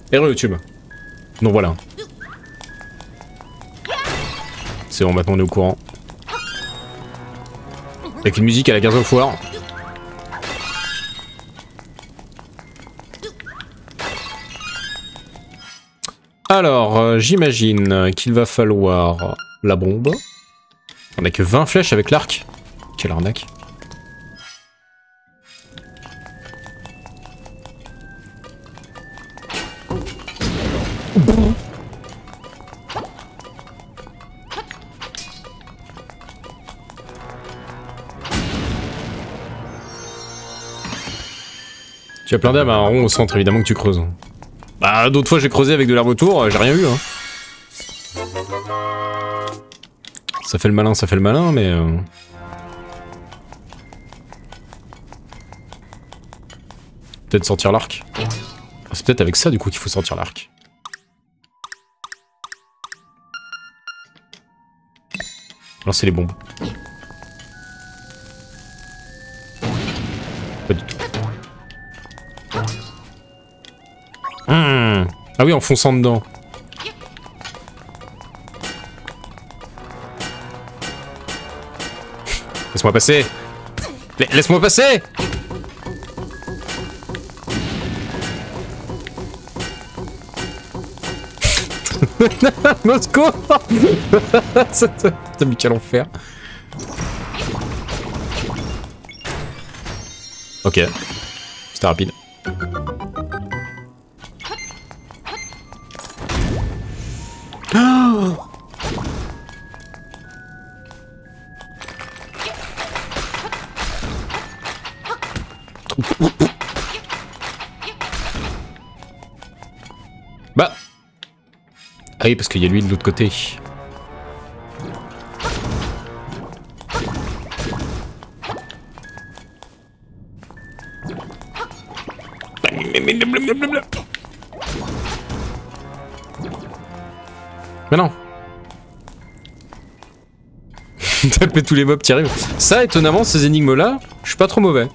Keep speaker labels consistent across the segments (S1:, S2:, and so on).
S1: Erreur YouTube. Donc voilà. C'est bon, maintenant on est au courant. Avec une musique à la Gears of War. Alors, j'imagine qu'il va falloir la bombe. On a que 20 flèches avec l'arc. Quelle arnaque. Tu as plein d'âmes à un rond au centre, évidemment que tu creuses. Bah, d'autres fois j'ai creusé avec de l'herbe autour, j'ai rien eu, hein. Ça fait le malin, mais... Peut-être sortir l'arc. C'est peut-être avec ça, du coup, qu'il faut sortir l'arc. Lancer les bombes. Pas du tout. Ah oui, en fonçant dedans. Laisse-moi passer. Laisse-moi passer. Moscou. T'as mis quel enfer. Ok. C'était rapide. Bah. Ah oui, parce qu'il y a lui de l'autre côté. Mais non. Taper tous les mobs qui arrivent. Ça, étonnamment, ces énigmes-là, je suis pas trop mauvais.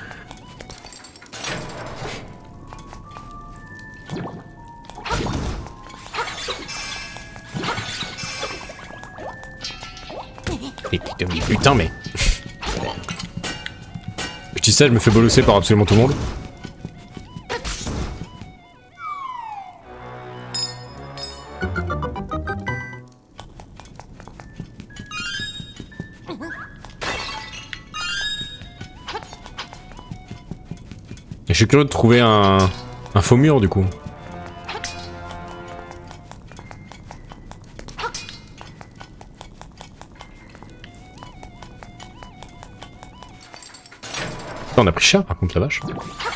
S1: Putain, mais... Je dis ça, je me fais bolosser par absolument tout le monde. Et je suis curieux de trouver un faux mur, du coup. On a pris cher par contre la vache.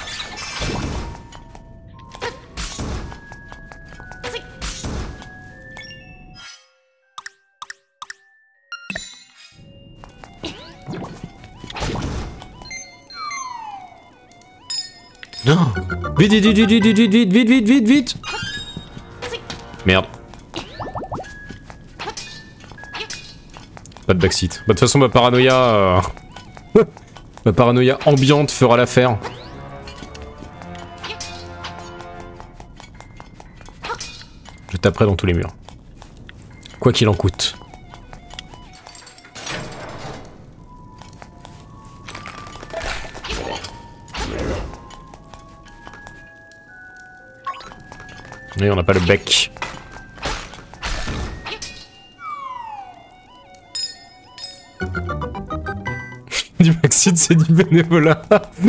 S1: Non. Vite, vite, vite, vite, vite, vite, vite, vite, vite, vite, vite. Merde. Pas de backseat. Bah, de toute façon ma paranoïa... Ma paranoïa ambiante fera l'affaire. Je taperai dans tous les murs. Quoi qu'il en coûte. Et on n'a pas le bec. Du Maxide, c'est du bénévolat.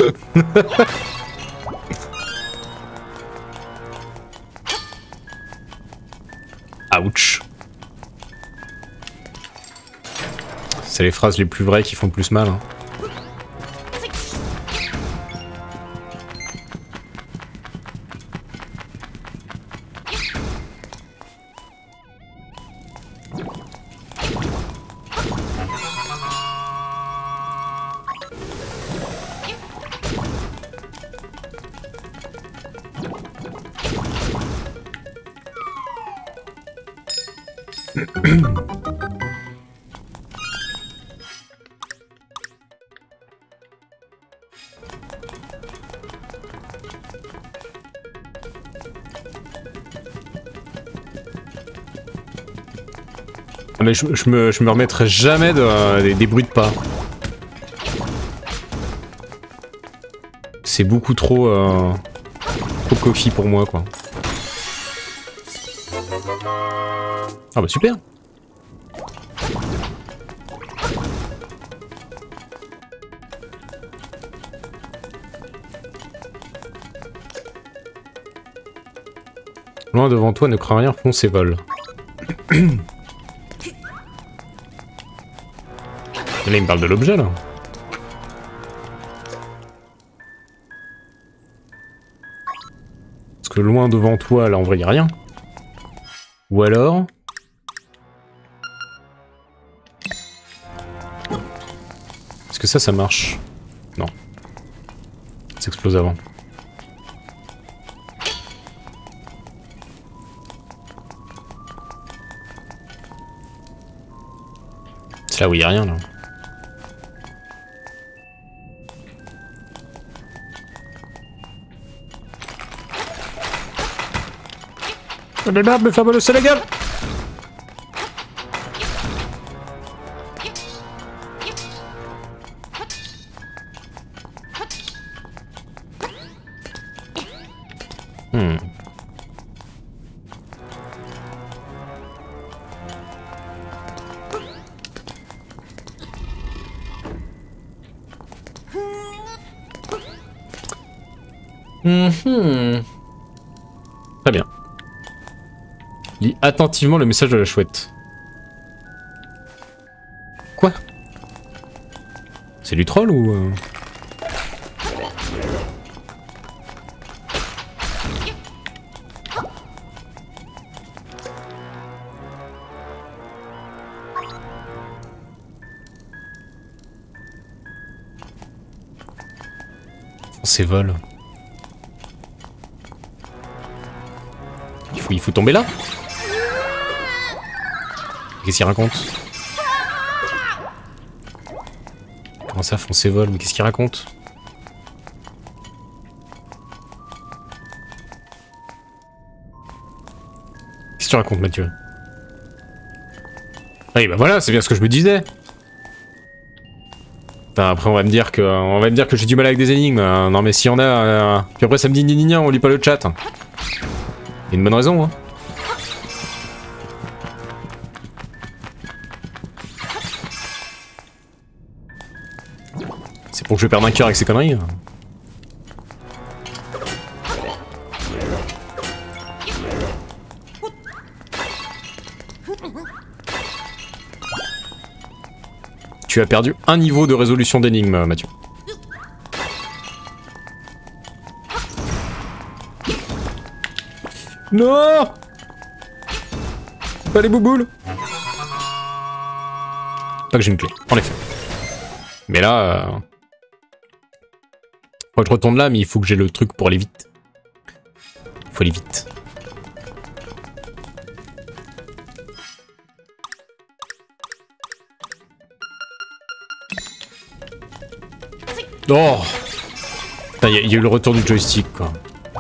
S1: Ouch. C'est les phrases les plus vraies qui font le plus mal. Hein. Ah, mais je me remettrai jamais des bruits de pas. C'est beaucoup trop coquille pour moi, quoi. Ah bah super. Loin devant toi, ne crains rien, fonce et vole. Là, il me parle de l'objet, là. Parce que loin devant toi, là, en vrai, y a rien. Ou alors... Est-ce que ça marche? Non. Ça explose avant. C'est là où il y a rien, là. Les merde, me faire bolosser la gueule! Très bien. Lis attentivement le message de la chouette. Quoi? C'est du troll ou... C'est vol. Il faut tomber là. Qu'est-ce qu'il raconte? Comment ça, foncer vol? Mais qu'est-ce qu'il raconte? Qu'est-ce que tu racontes, Mathieu? Ah, bah voilà, c'est bien ce que je me disais. Putain, après on va me dire que j'ai du mal avec des énigmes. Non mais s'il y en a... Puis après ça me dit ni on lit pas le chat. Il y a une bonne raison, hein. C'est pour que je perde un cœur avec ces conneries. Tu as perdu un niveau de résolution d'énigme, Mathieu. Non! Pas les bouboules! Pas que j'ai une clé, en effet. Mais là... Faut que je retourne là, mais il faut que j'ai le truc pour aller vite. Il faut aller vite. Oh! Il y a eu le retour du joystick, quoi.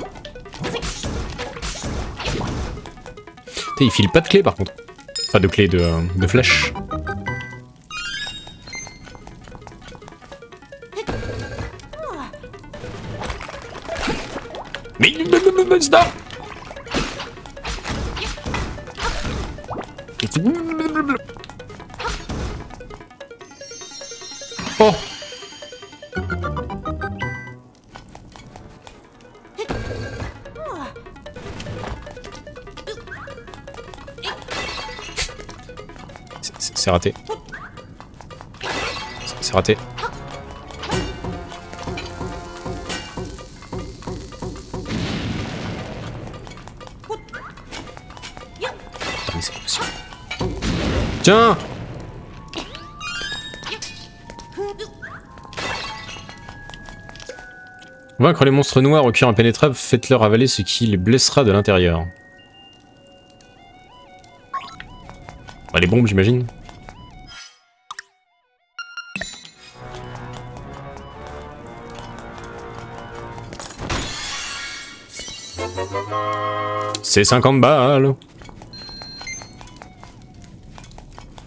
S1: Il file pas de clé par contre. Enfin de clé de flèche. Mais stop. Oh. C'est raté. C'est raté. Putain, mais c'est pas possible. Tiens! Vaincre les monstres noirs au cœur impénétrable, faites-leur avaler ce qui les blessera de l'intérieur. Bah, les bombes, j'imagine. C'est 50 balles.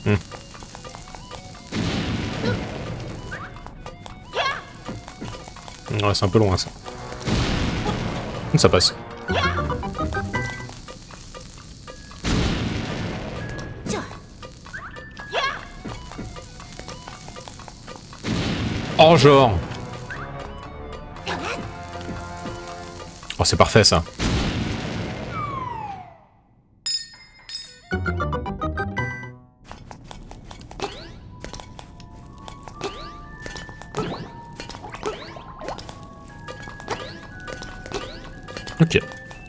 S1: Ouais, c'est un peu loin ça. Ça passe. Oh genre. Oh c'est parfait ça. Ok.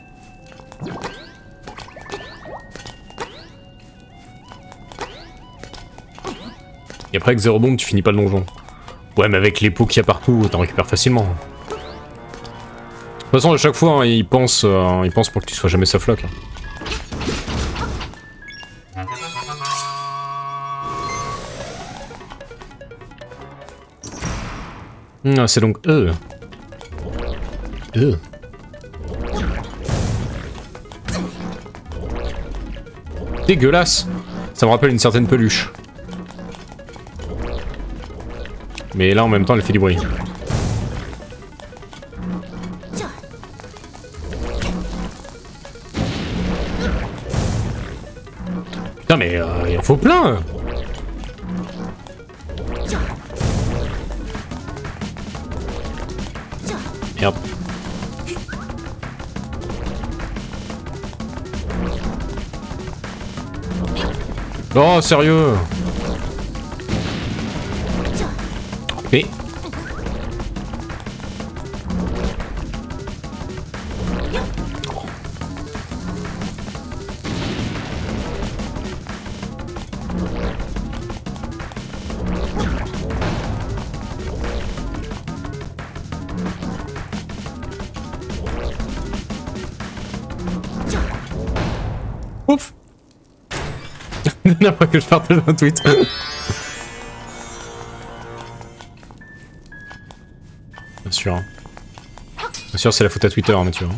S1: Et après avec 0 bombe tu finis pas le donjon. Ouais mais avec les pots qu'il y a partout t'en récupères facilement. De toute façon à chaque fois hein, ils pensent pour que tu sois jamais softlock. Ah, c'est donc dégueulasse. Ça me rappelle une certaine peluche. Mais là en même temps elle fait du bruit. Putain mais il en faut plein. Merde. Oh sérieux. Mais... Ouf. La dernière fois que je partage un tweet. Bien sûr. Hein. Bien sûr c'est la faute à Twitter, hein, Mathieu.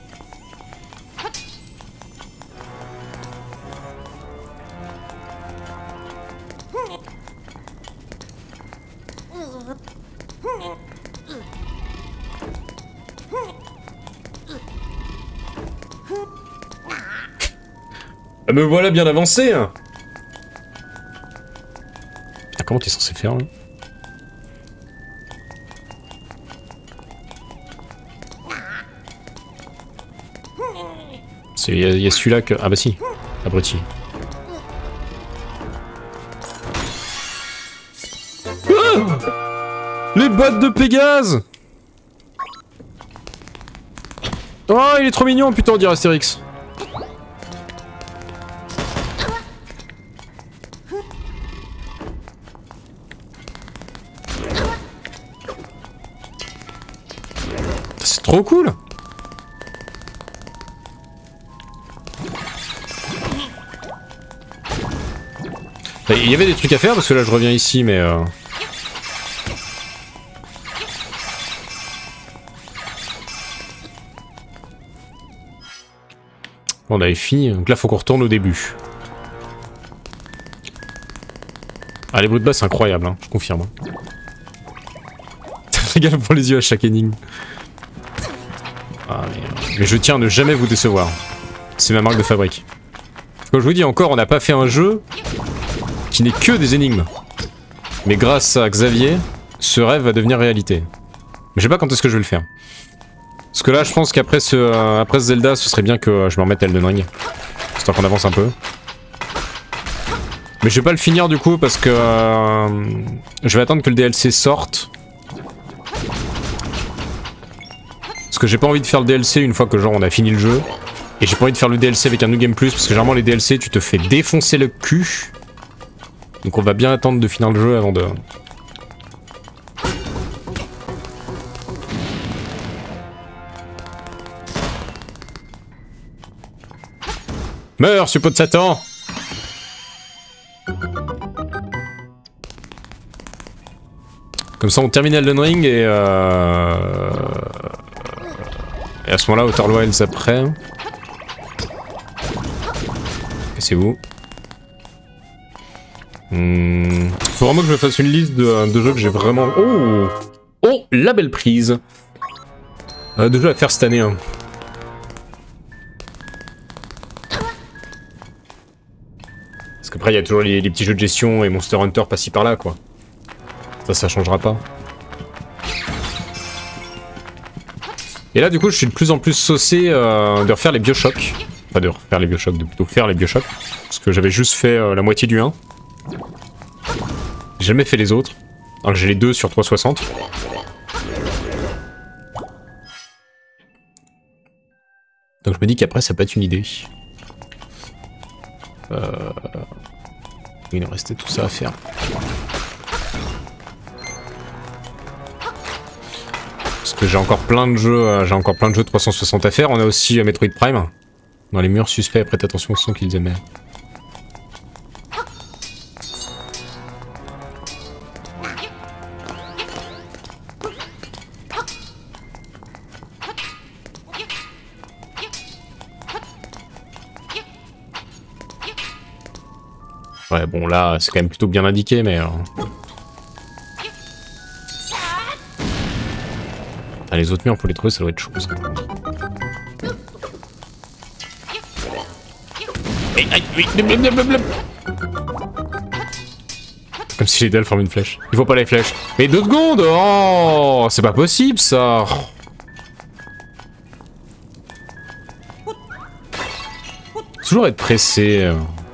S1: Ah me voilà bien avancé hein. Ah comment t'es censé faire là? Il y a celui-là que... Ah bah si, abruti. Ah les bottes de Pégase. Oh il est trop mignon putain on dirait Astérix. C'est trop cool. Il y avait des trucs à faire parce que là je reviens ici mais on avait fini, donc là faut qu'on retourne au début. Ah les bruits de basse c'est incroyable, hein, je confirme. Régale pour les yeux à chaque énigme. Ah, mais je tiens à ne jamais vous décevoir. C'est ma marque de fabrique. Comme je vous dis encore, on n'a pas fait un jeu qui n'est que des énigmes. Mais grâce à Xavier, ce rêve va devenir réalité. Mais je sais pas quand est-ce que je vais le faire. Parce que là, je pense qu'après après ce Zelda, ce serait bien que je me remette Elden Ring. Histoire qu'on avance un peu. Mais je vais pas le finir du coup parce que je vais attendre que le DLC sorte. Parce que j'ai pas envie de faire le DLC une fois que genre on a fini le jeu. Et j'ai pas envie de faire le DLC avec un New Game Plus parce que généralement les DLC tu te fais défoncer le cul. Donc on va bien attendre de finir le jeu avant de... Meurs, suppôt de Satan! Comme ça on termine Elden Ring et à ce moment-là, Outer Wilds après. Et c'est où? Faut vraiment que je fasse une liste de jeux que j'ai vraiment... Oh! Oh, la belle prise! De jeux à faire cette année, hein. Parce qu'après, il y a toujours les petits jeux de gestion et Monster Hunter par-ci par-là, quoi. Ça changera pas. Et là, du coup, je suis de plus en plus saucé de refaire les Bioshock. Enfin, de refaire les Bioshock, de plutôt faire les Bioshock. Parce que j'avais juste fait la moitié du 1. J'ai jamais fait les autres. Alors que j'ai les deux sur 360. Donc je me dis qu'après, ça peut être une idée. Il nous restait tout ça à faire. Parce que j'ai encore plein de jeux, 360 à faire. On a aussi Metroid Prime. Dans les murs suspects, prêtez attention au son qu'ils émettent. Ouais, bon là, c'est quand même plutôt bien indiqué, mais... Ah, les autres murs, pour les trouver, ça doit être chaud. Comme si les dalles forment une flèche. Il faut pas les flèches. Mais 2 secondes. Oh, c'est pas possible, ça. Toujours être pressé.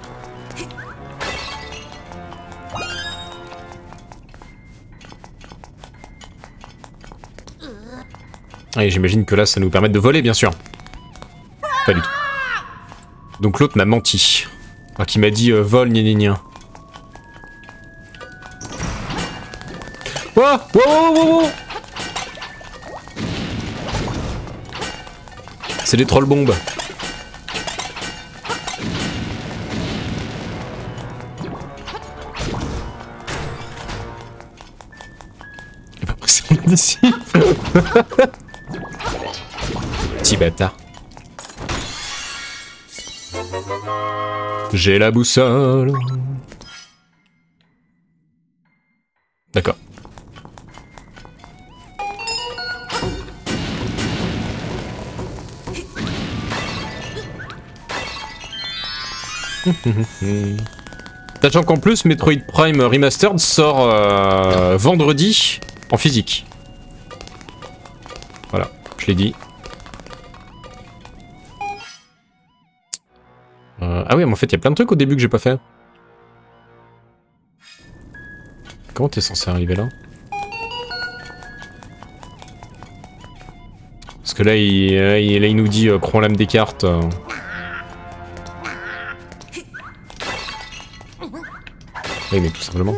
S1: Et j'imagine que là, ça nous permet de voler, bien sûr. Pas du tout. Donc l'autre m'a menti. Enfin, qui m'a dit vol, gna gna gna. Wow, wow, wow, wow. C'est des trolls bombes. Il est pas pressé d'ici. Petit bâtard. J'ai la boussole. D'accord. Sachant qu'en plus, Metroid Prime Remastered sort vendredi en physique. Voilà, je l'ai dit. Ah oui, mais en fait, il y a plein de trucs au début que j'ai pas fait. Comment t'es censé arriver là? Parce que là, il nous dit Cron lame des cartes. Oui, mais tout simplement.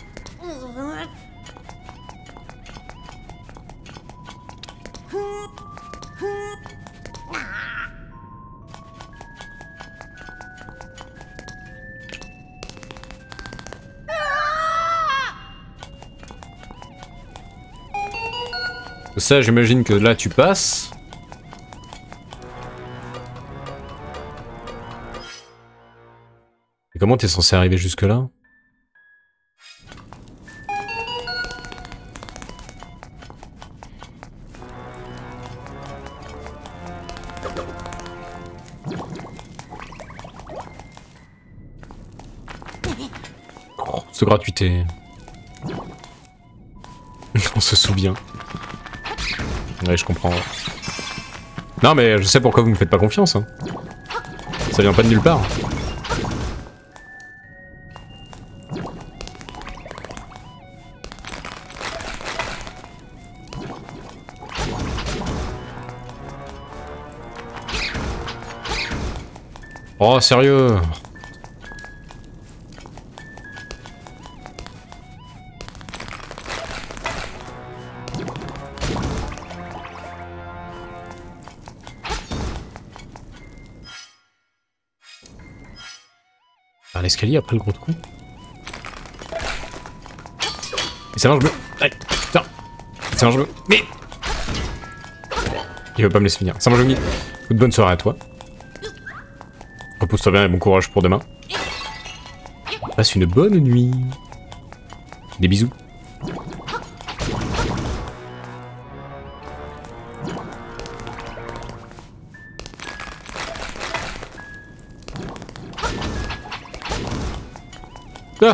S1: Ça, j'imagine que là, tu passes. Et comment t'es censé arriver jusque-là? Oh, cette gratuité. On se souvient. Ouais, je comprends. Non, mais je sais pourquoi vous me faites pas confiance. Hein. Ça vient pas de nulle part. Oh, sérieux? L'escalier après le gros coup. Et ça marche bleu. Allez, putain. Ça marche bleu. Mais. Il veut pas me laisser finir. Ça marche bleu. Bonne soirée à toi. Repose-toi bien et bon courage pour demain. Passe une bonne nuit. Des bisous. Ah!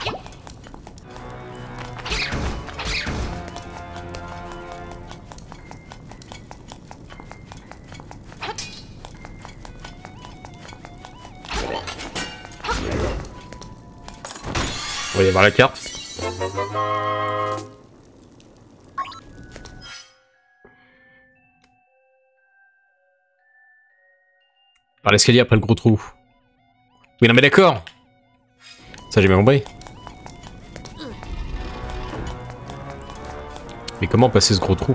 S1: On va y avoir la carte. Par l'escalier après le gros trou. Oui, non mais d'accord. Ça j'ai bien compris. Mais comment passer ce gros trou?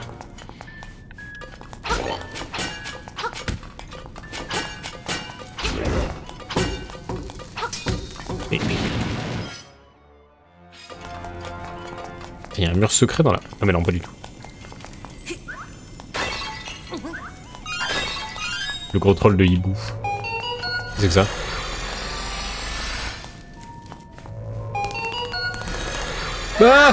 S1: Il y a un mur secret dans la... Ah mais non, pas du tout. Le gros troll de hibou. C'est que ça. Ah!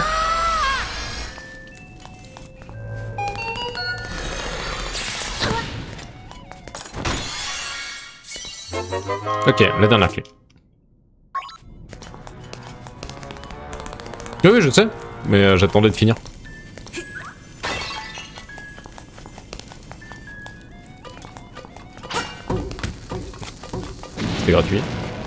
S1: Ok, la dernière clé. Oui, je sais, mais j'attendais de finir. C'était gratuit.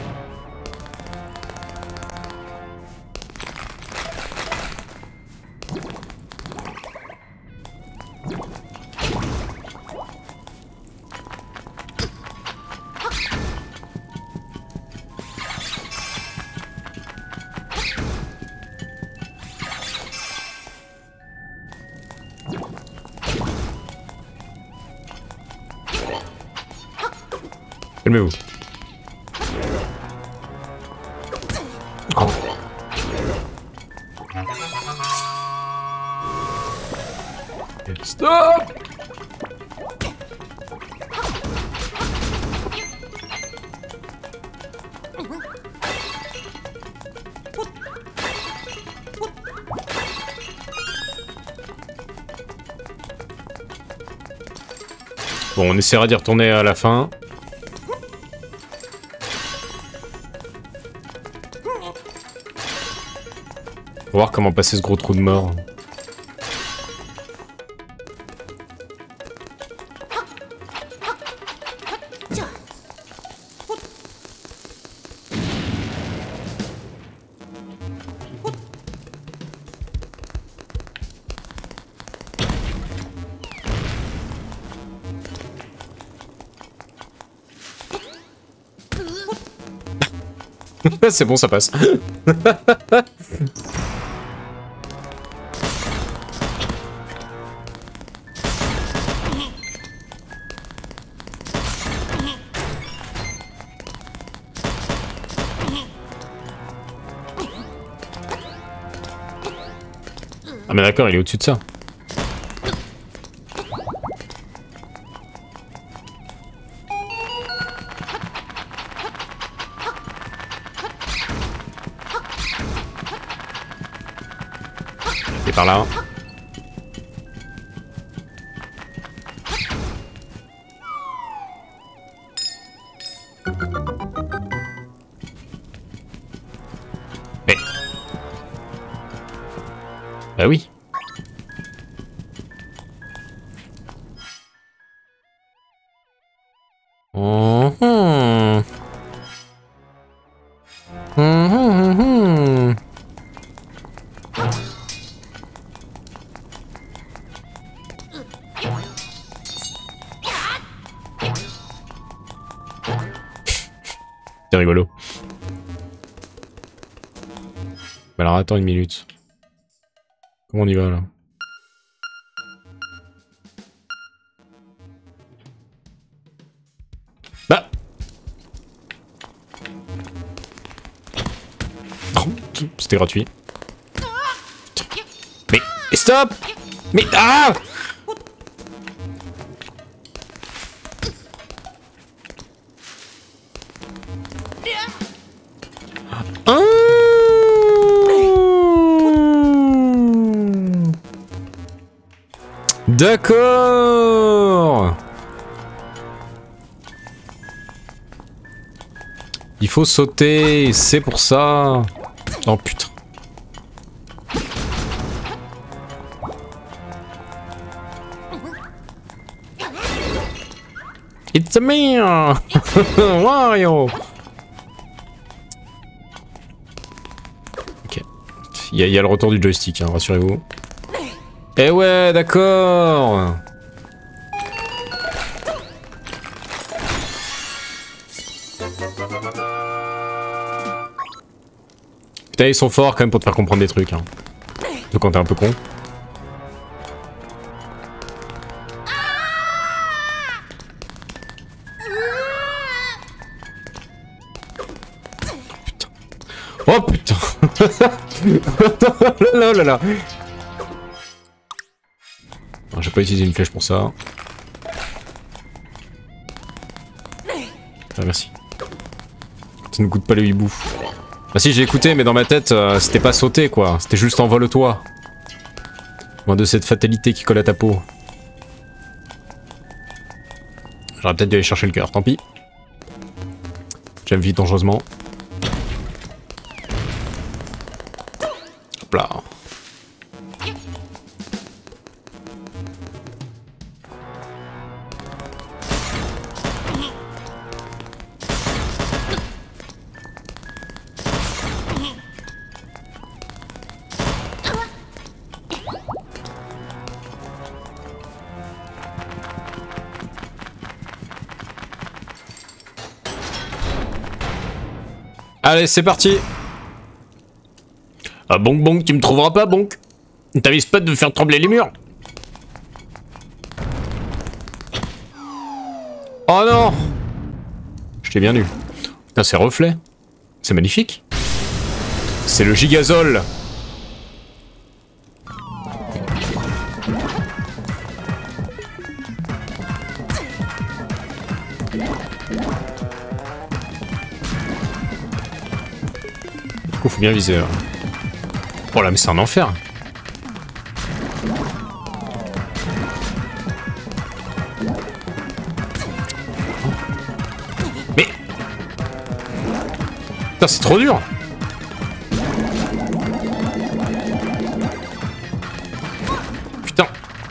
S1: Calmez-vous. Oh. Stop! Bon, on essaiera d'y retourner à la fin. Faut voir comment passer ce gros trou de mort. C'est bon, ça passe. Ah mais d'accord, il est au-dessus de ça. Et par là. Mais... Bah oui. C'est rigolo. Mais alors attends une minute. Comment on y va là? Bah! Oh, c'était gratuit. Mais stop! Mais ah! D'accord. Il faut sauter, c'est pour ça. Oh putain. It's me, Wario. Ok. Il y a le retour du joystick, hein, rassurez-vous. Eh ouais, d'accord. Putain, ils sont forts quand même pour te faire comprendre des trucs. Hein. Donc quand t'es un peu con. Oh putain. Oh là là. Je vais pas utiliser une flèche pour ça. Ah, merci. Ça ne coûte pas le hibou. Bah si, j'ai écouté, mais dans ma tête, c'était pas sauter quoi. C'était juste envole-toi. Loin de cette fatalité qui colle à ta peau. J'aurais peut-être dû aller chercher le cœur, tant pis. J'aime vite dangereusement. Hop là. Allez, c'est parti. Ah bonk bonk, tu me trouveras pas bonk. T'avises pas de me faire trembler les murs. Oh non. Je t'ai bien eu. Putain, c'est reflet. C'est magnifique. C'est le gigazole. Du coup, faut bien viser. Oh là, mais c'est un enfer. Mais... Putain, c'est trop dur. Putain.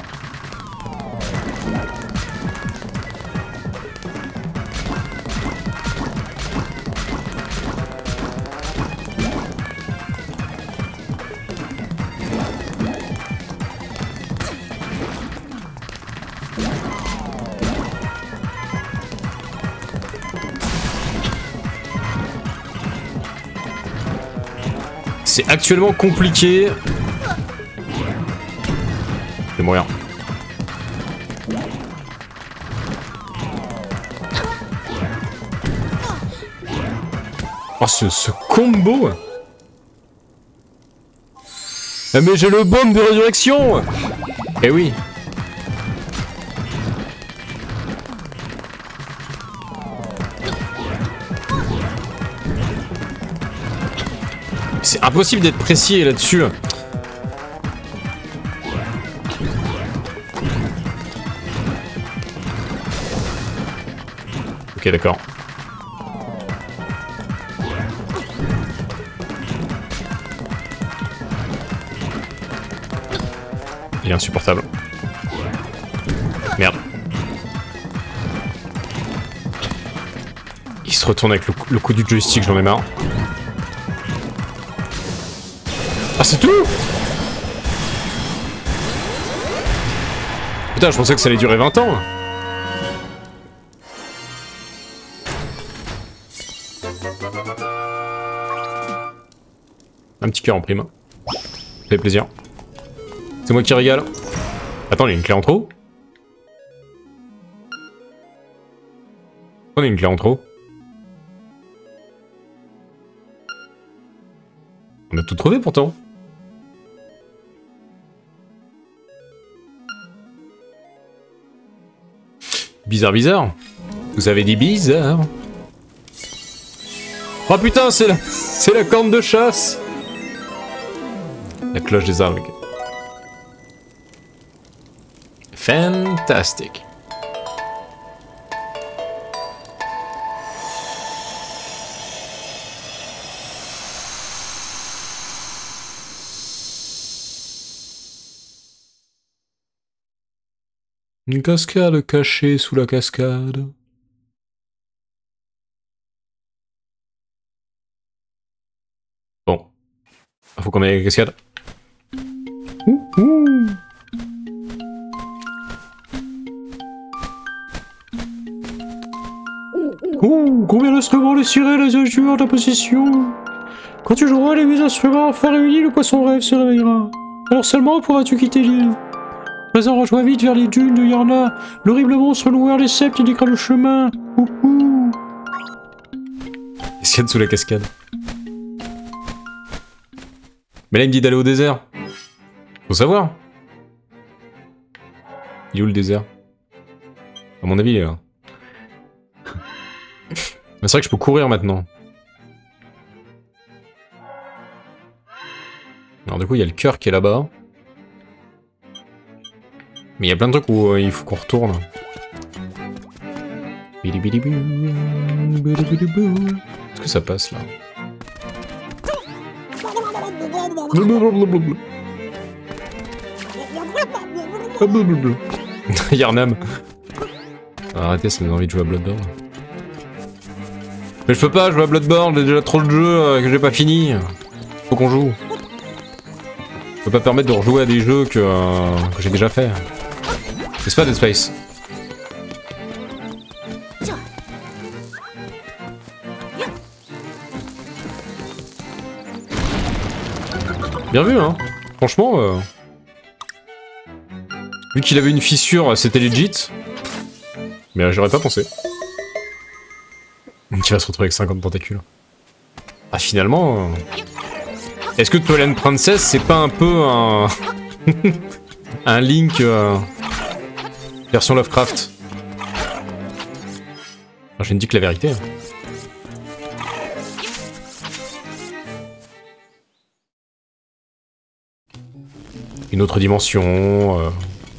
S1: C'est actuellement compliqué. Je vais mourir. Oh, ce combo. Ah, mais j'ai le baume de résurrection. Eh oui. C'est impossible d'être précis là-dessus. Ok, d'accord. Il est insupportable. Merde. Il se retourne avec le coup du joystick, j'en ai marre. Ah, c'est tout? Putain, je pensais que ça allait durer 20 ans. Un petit cœur en prime. Ça fait plaisir. C'est moi qui régale. Attends, il y a une clé en trop? On a une clé en trop. On a tout trouvé pourtant. Bizarre, bizarre. Vous avez dit bizarre. Oh putain, c'est la corne de chasse. La cloche des algues. Fantastic. Une cascade cachée sous la cascade. Bon. Faut qu'on aille à la cascade. Combien d'instruments les cirés, les instruments en ta possession? Quand tu joueras les 8 instruments enfin réunis, le poisson rêve se réveillera. Alors seulement pourras-tu quitter l'île. Présent, rejoins vite vers les dunes de Yarna. L'horrible monstre noir les sept indiquera le chemin. Escade sous la cascade. Mais là il me dit d'aller au désert. Faut savoir. Il est où le désert? À mon avis il est là. Mais c'est vrai que je peux courir maintenant. Alors du coup il y a le cœur qui est là-bas. Mais il y a plein de trucs où il faut qu'on retourne. Est-ce que ça passe là? Yarnam. Arrêtez, ça me donne envie de jouer à Bloodborne. Mais je peux pas jouer à Bloodborne, j'ai déjà trop de jeux que j'ai pas fini. Faut qu'on joue. Je peux pas permettre de rejouer à des jeux que j'ai déjà fait. C'est pas Dead Space. Bien vu, hein. Franchement, vu qu'il avait une fissure, c'était legit. Mais j'aurais pas pensé. Qui va se retrouver avec 50 tentacules. Ah, finalement... Est-ce que Twilight Princess, c'est pas un peu un... un Link... version Lovecraft? Alors, je ne dis que la vérité. Une autre dimension...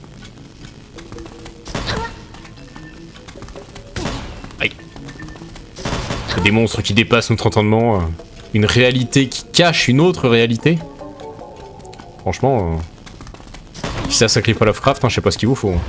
S1: Aïe. Des monstres qui dépassent notre entendement. Une réalité qui cache une autre réalité. Franchement... si ça sacrifie pas Lovecraft, hein, je sais pas ce qu'il vous faut.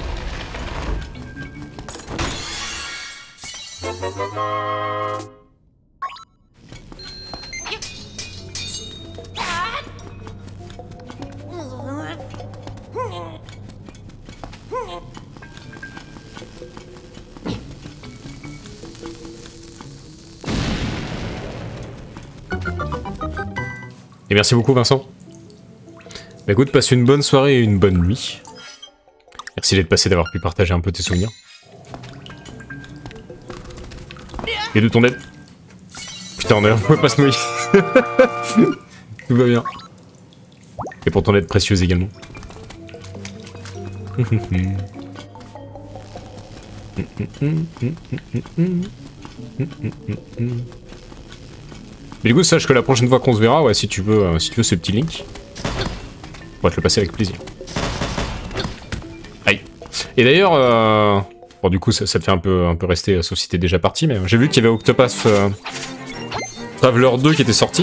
S1: Et merci beaucoup Vincent. Bah écoute, passe une bonne soirée et une bonne nuit. Merci d'être passé, d'avoir pu partager un peu tes souvenirs. Et de ton aide. Putain, on peut pas se noyer. Tout va bien. Et pour ton aide précieuse également. Mais du coup, sache que la prochaine fois qu'on se verra, ouais, si tu veux ce petit link, on va te le passer avec plaisir. Aïe. Et d'ailleurs, bon, du coup, ça te fait un peu rester, sauf si t'es déjà parti, mais j'ai vu qu'il y avait Octopath Traveler 2 qui était sorti.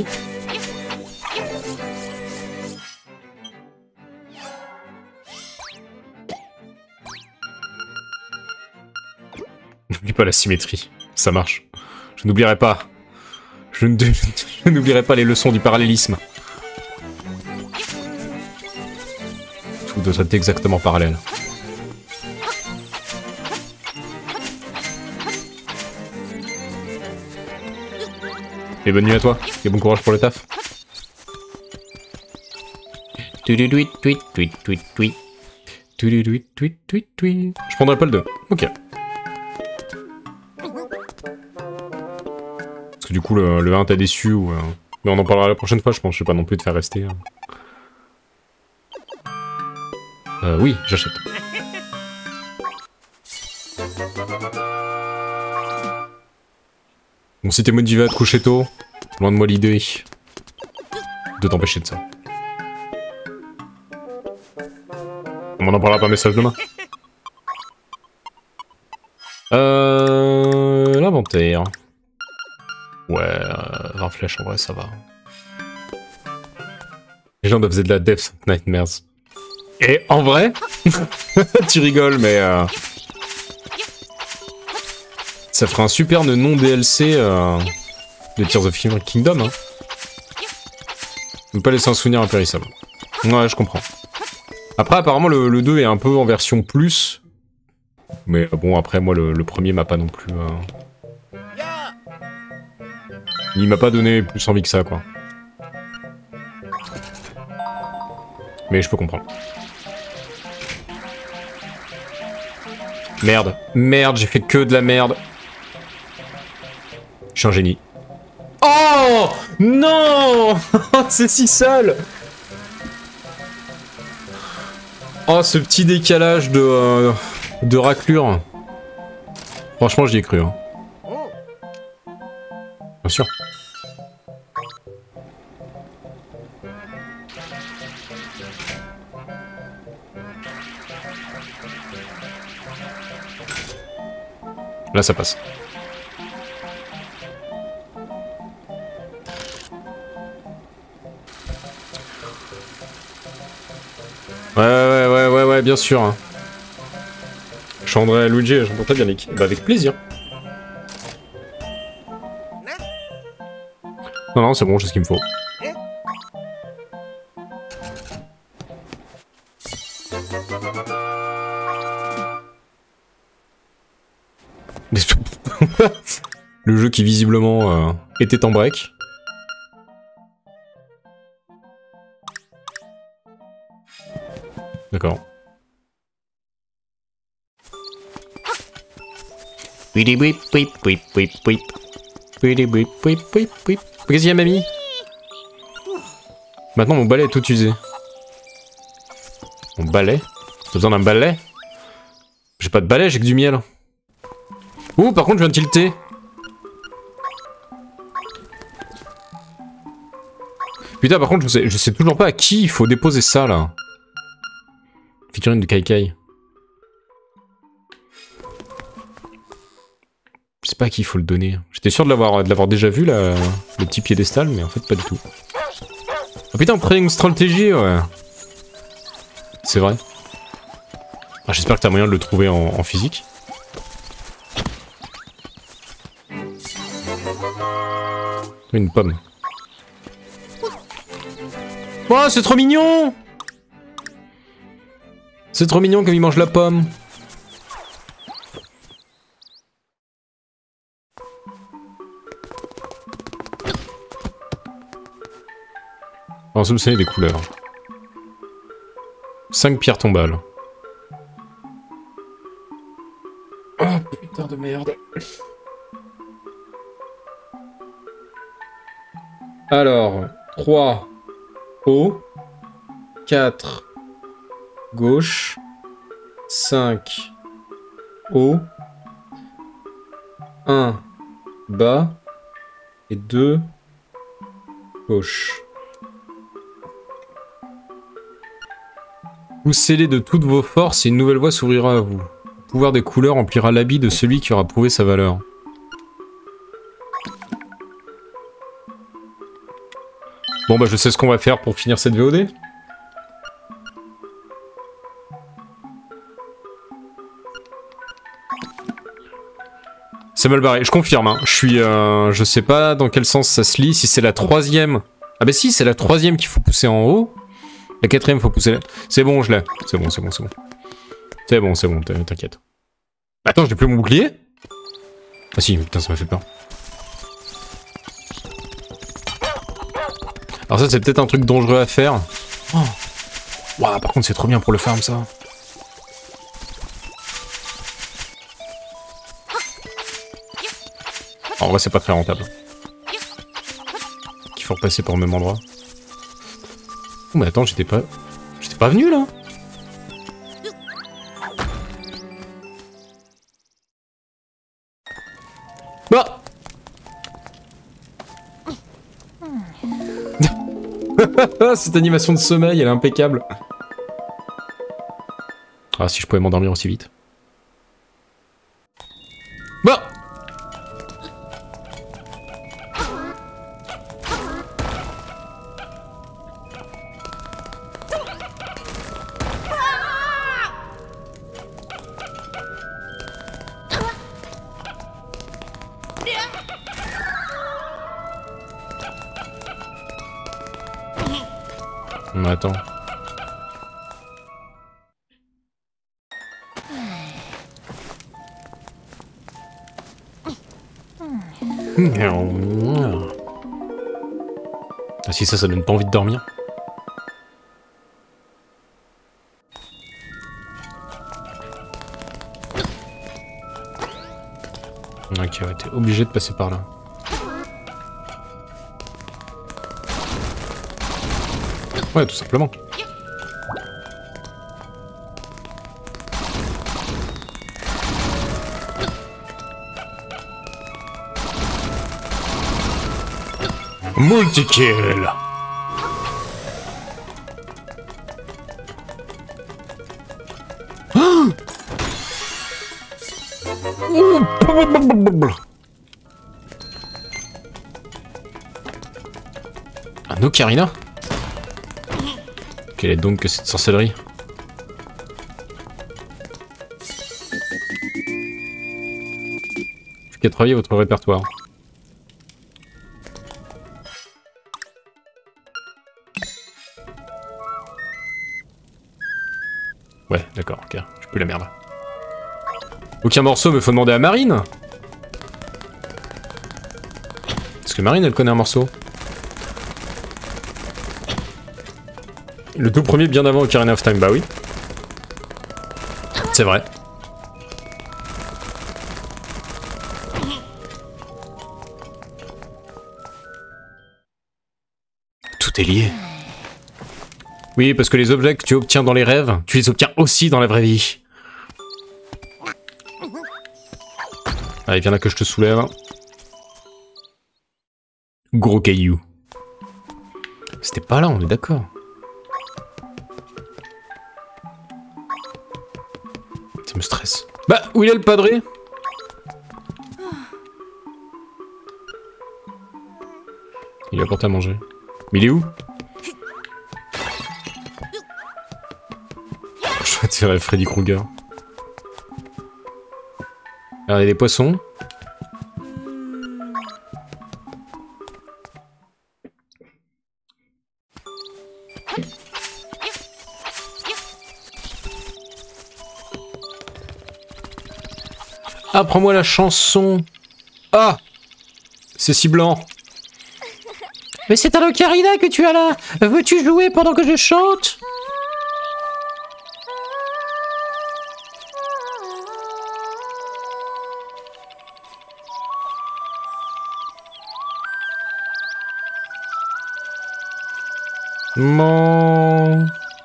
S1: N'oublie pas la symétrie, ça marche. Je n'oublierai pas. Je n'oublierai pas les leçons du parallélisme. Tout doit être exactement parallèle. Et bonne nuit à toi, et bon courage pour le taf. Je prendrai pas le 2. Ok. Parce que du coup, le 1 t'a déçu ou... Mais on en parlera la prochaine fois, je pense. Je sais pas non plus de faire rester. Oui, j'achète. Bon, si t'es motivé à te coucher tôt, loin de moi l'idée de t'empêcher de ça. On en parlera par message demain. L'inventaire. Ouais, 20 flèches en vrai, ça va. Les gens doivent faisaient de la Death Nightmares. Et en vrai, tu rigoles, mais ça ferait un super non DLC de Tears of Kingdom. Hein. Ne pas laisser un souvenir impérissable. Ouais, je comprends. Après, apparemment, le 2 est un peu en version plus. Mais bon, après, moi, le premier m'a pas non plus... Il m'a pas donné plus envie que ça, quoi. Mais je peux comprendre. Merde. Merde, j'ai fait que de la merde. Je suis un génie. Oh non. C'est si sale. Oh, ce petit décalage de raclure. Franchement, j'y ai cru. Hein. Bien sûr. Là, ça passe. Ouais, bien sûr. Hein. Chandra Luigi, j'entends très bien, Nick. Bah, avec plaisir. Non, c'est bon, j'ai ce qu'il me faut. Le jeu qui visiblement était en break. D'accord. Qu'est-ce qu'il y a, mamie? Maintenant, mon balai est tout usé. Mon balai? T'as besoin d'un balai? J'ai pas de balai, j'ai que du miel. Ouh, par contre, je viens de tilter. Putain, par contre, je sais toujours pas à qui il faut déposer ça, là. Figurine de Kai. Je sais pas à qui il faut le donner. J'étais sûr de l'avoir déjà vu, là, le petit piédestal, mais en fait, pas du tout. Oh putain, Praying Strategy, ouais. C'est vrai. Ah, j'espère que t'as moyen de le trouver en physique. Une pomme. Oh, c'est trop mignon! C'est trop mignon comme il mange la pomme. On va soupçonner des couleurs. 5 pierres tombales. Oh putain de merde. Alors, 3 haut, 4 gauche, 5 haut, 1 bas et 2 gauche. Poussez-les de toutes vos forces et une nouvelle voie s'ouvrira à vous. Le pouvoir des couleurs emplira l'habit de celui qui aura prouvé sa valeur. Bon bah je sais ce qu'on va faire pour finir cette VOD. C'est mal barré, je confirme, hein. Je sais pas dans quel sens ça se lit, si c'est la troisième... Ah bah si, c'est la troisième qu'il faut pousser en haut. La quatrième faut pousser là. C'est bon, je l'ai. C'est bon. C'est bon, t'inquiète. Attends, j'ai plus mon bouclier? Ah si, putain, ça m'a fait peur. Alors ça, c'est peut-être un truc dangereux à faire. Oh. Wow, par contre, c'est trop bien pour le farm, ça. En vrai, c'est pas très rentable. Qu'il faut repasser par le même endroit. Oh, mais attends, j'étais pas venu, là. Bah cette animation de sommeil, elle est impeccable. Ah, si je pouvais m'endormir aussi vite. On attend. Ah si ça donne pas envie de dormir. Ok, ouais, t'es obligé de passer par là. Ouais, tout simplement. Multi-kill. Un ocarina? Quelle est donc que cette sorcellerie? Plus qu'à travailler votre répertoire. Ouais, d'accord, ok, je peux la merde. Aucun morceau, mais faut demander à Marine. Est-ce que Marine, elle connaît un morceau? Le tout premier bien avant Ocarina of Time, bah oui. C'est vrai. Tout est lié. Oui, parce que les objets que tu obtiens dans les rêves, tu les obtiens aussi dans la vraie vie. Allez, viens là que je te soulève. Gros caillou. C'était pas là, on est d'accord. Ça me stresse. Bah, où il est le padré? Il apporte à manger. Mais il est où? Je dirais Freddy Krueger. Regardez les poissons. Apprends-moi la chanson. Ah! C'est si blanc. Mais c'est un ocarina que tu as là. Veux-tu jouer pendant que je chante? Mon...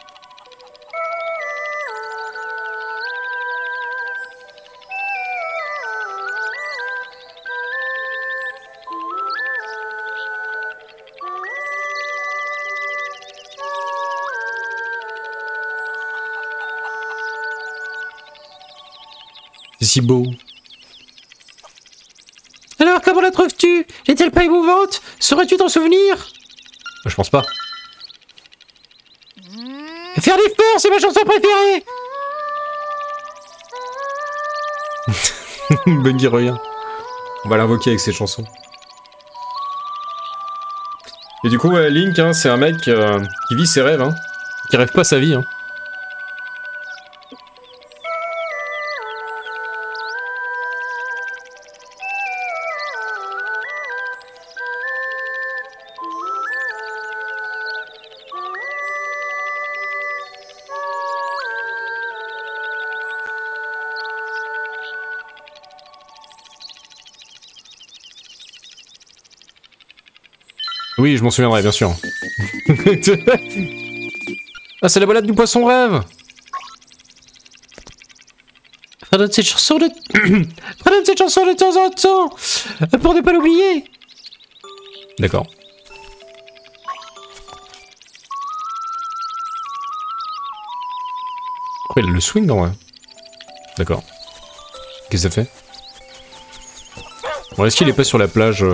S1: C'est si beau. Alors, comment la trouves-tu? Est-elle pas émouvante? Saurais-tu t'en souvenir? Je pense pas. Faire l'effort, c'est ma chanson préférée. Bungie revient. On va l'invoquer avec cette chanson. Et du coup, ouais, Link, hein, c'est un mec qui vit ses rêves, hein, qui rêve pas sa vie. Hein. Oui, je m'en souviendrai, bien sûr. Ah, c'est la balade du poisson rêve. Pardonne cette chanson de... Pardonne cette chanson de temps en temps, pour ne pas l'oublier. D'accord. Oh, il a le swing, non, ouais. D'accord. Qu'est-ce que ça fait? Bon, est-ce qu'il est pas sur la plage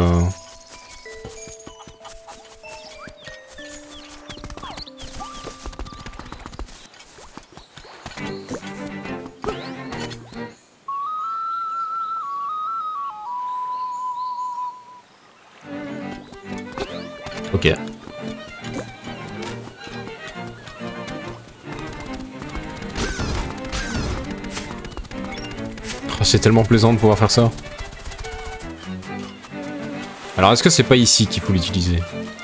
S1: Ok. c'est tellement plaisant de pouvoir faire ça. Alors est-ce que c'est pas ici qu'il faut l'utiliser?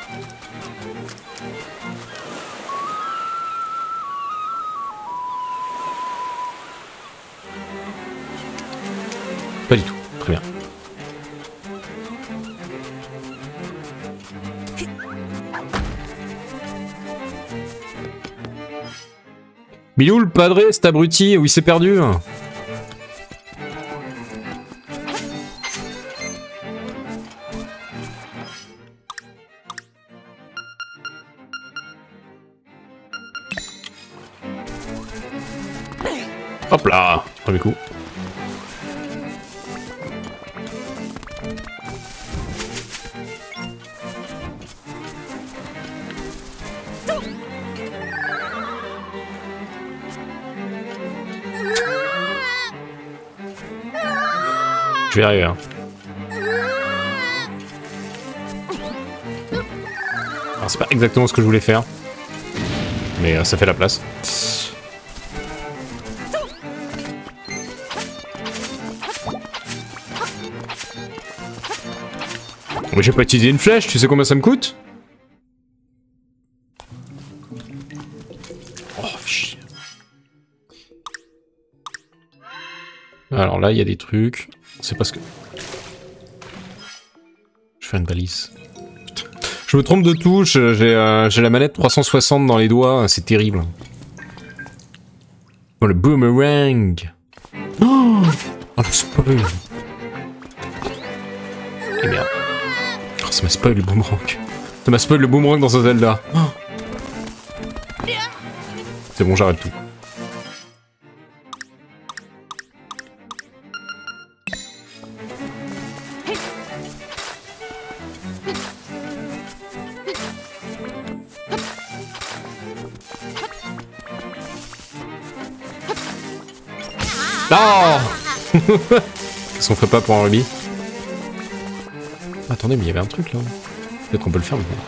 S1: Pas du tout, très bien. Bilou le padré, cet abruti, où il s'est perdu? Hop là, premier coup. Je vais arriver. Hein. Alors c'est pas exactement ce que je voulais faire, mais ça fait la place. Mais j'ai pas utilisé une flèche, tu sais combien ça me coûte? Oh, chier. Alors là, il y a des trucs. C'est pas ce que... Je fais une balise. Putain. Je me trompe de touche, j'ai la manette 360 dans les doigts, c'est terrible. Oh, le boomerang. Oh, le spoil. Et merde. Oh, ça m'a spoil le boomerang. Ça m'a spoil le boomerang dans ce Zelda. Oh. C'est bon, j'arrête tout. Oh. Qu'est-ce qu'on ferait pas pour un rubis? Attendez, mais il y avait un truc là. Peut-être qu'on peut le faire maintenant.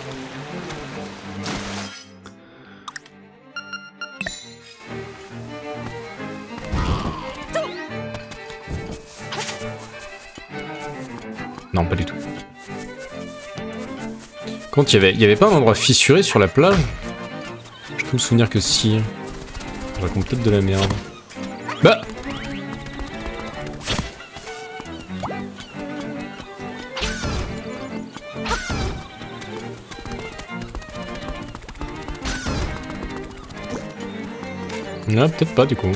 S1: Non, pas du tout. Quand il y avait pas un endroit fissuré sur la plage? Je peux me souvenir que si. Je raconte peut-être de la merde. Bah! Non, peut-être pas du coup.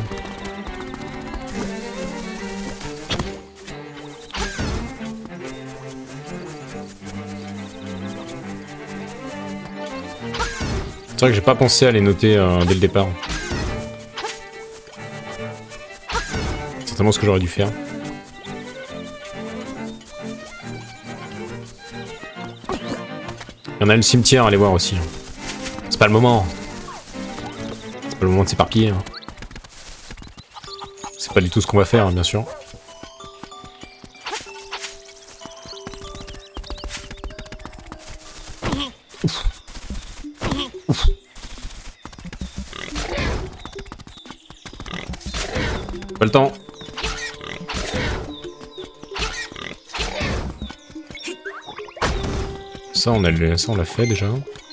S1: C'est vrai que j'ai pas pensé à les noter dès le départ. C'est certainement ce que j'aurais dû faire. Il y en a le cimetière à aller voir aussi. C'est pas le moment. C'est pas le moment de s'éparpiller. Hein. C'est pas du tout ce qu'on va faire, hein, bien sûr. Ouf. Ouf. Pas le temps. Ça on l'a fait déjà.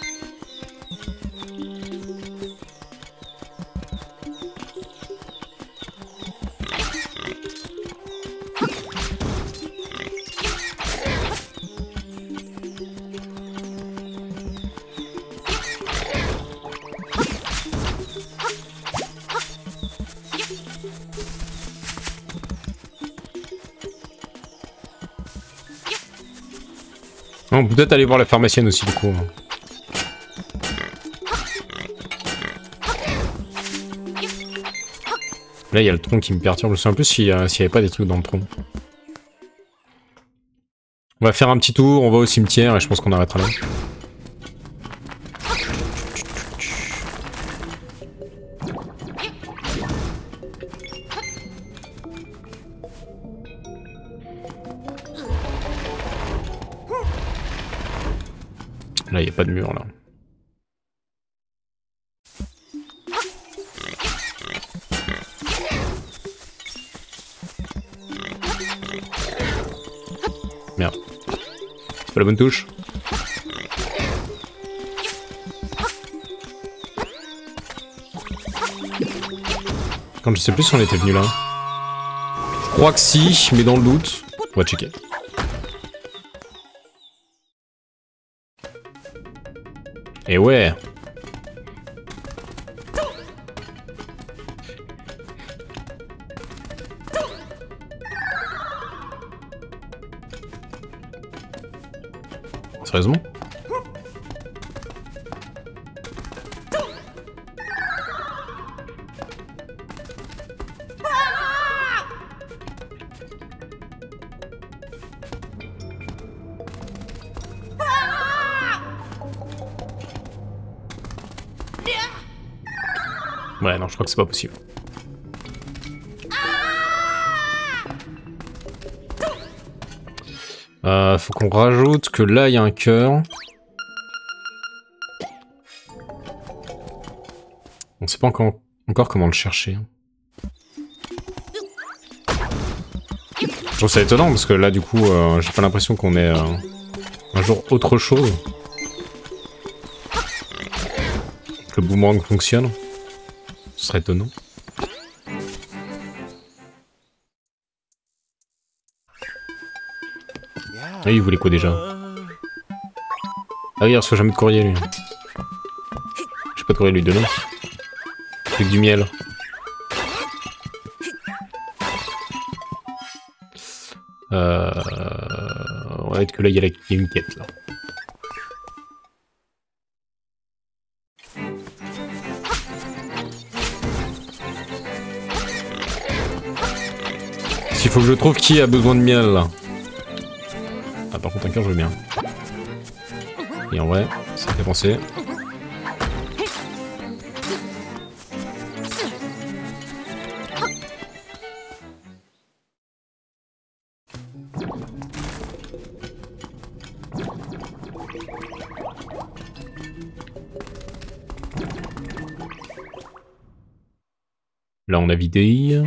S1: On peut peut-être aller voir la pharmacienne aussi du coup. Là il y a le tronc qui me perturbe, je me souviens plus s'il y avait pas des trucs dans le tronc. On va faire un petit tour, on va au cimetière et je pense qu'on arrêtera là. Là, il n'y a pas de mur, là. Merde. C'est pas la bonne touche. Quand je sais plus si on était venu là. Je crois que si, mais dans le doute, on va checker. Et ouais. Sérieusement? Ouais, non, je crois que c'est pas possible. Faut qu'on rajoute que là, il y a un cœur. On sait pas encore comment le chercher. Je trouve ça étonnant parce que là, du coup, j'ai pas l'impression qu'on ait un jour autre chose. Que le boomerang fonctionne. Ce serait étonnant. Ah, il voulait quoi déjà? Ah oui, il reçoit jamais de courrier lui. J'ai pas de courrier lui donner. Avec du miel. On va être que là il y a une quête là. S'il faut que je trouve qui a besoin de miel là. Ah par contre un cœur je veux bien. Et en vrai, ça fait penser. Là on a vidé.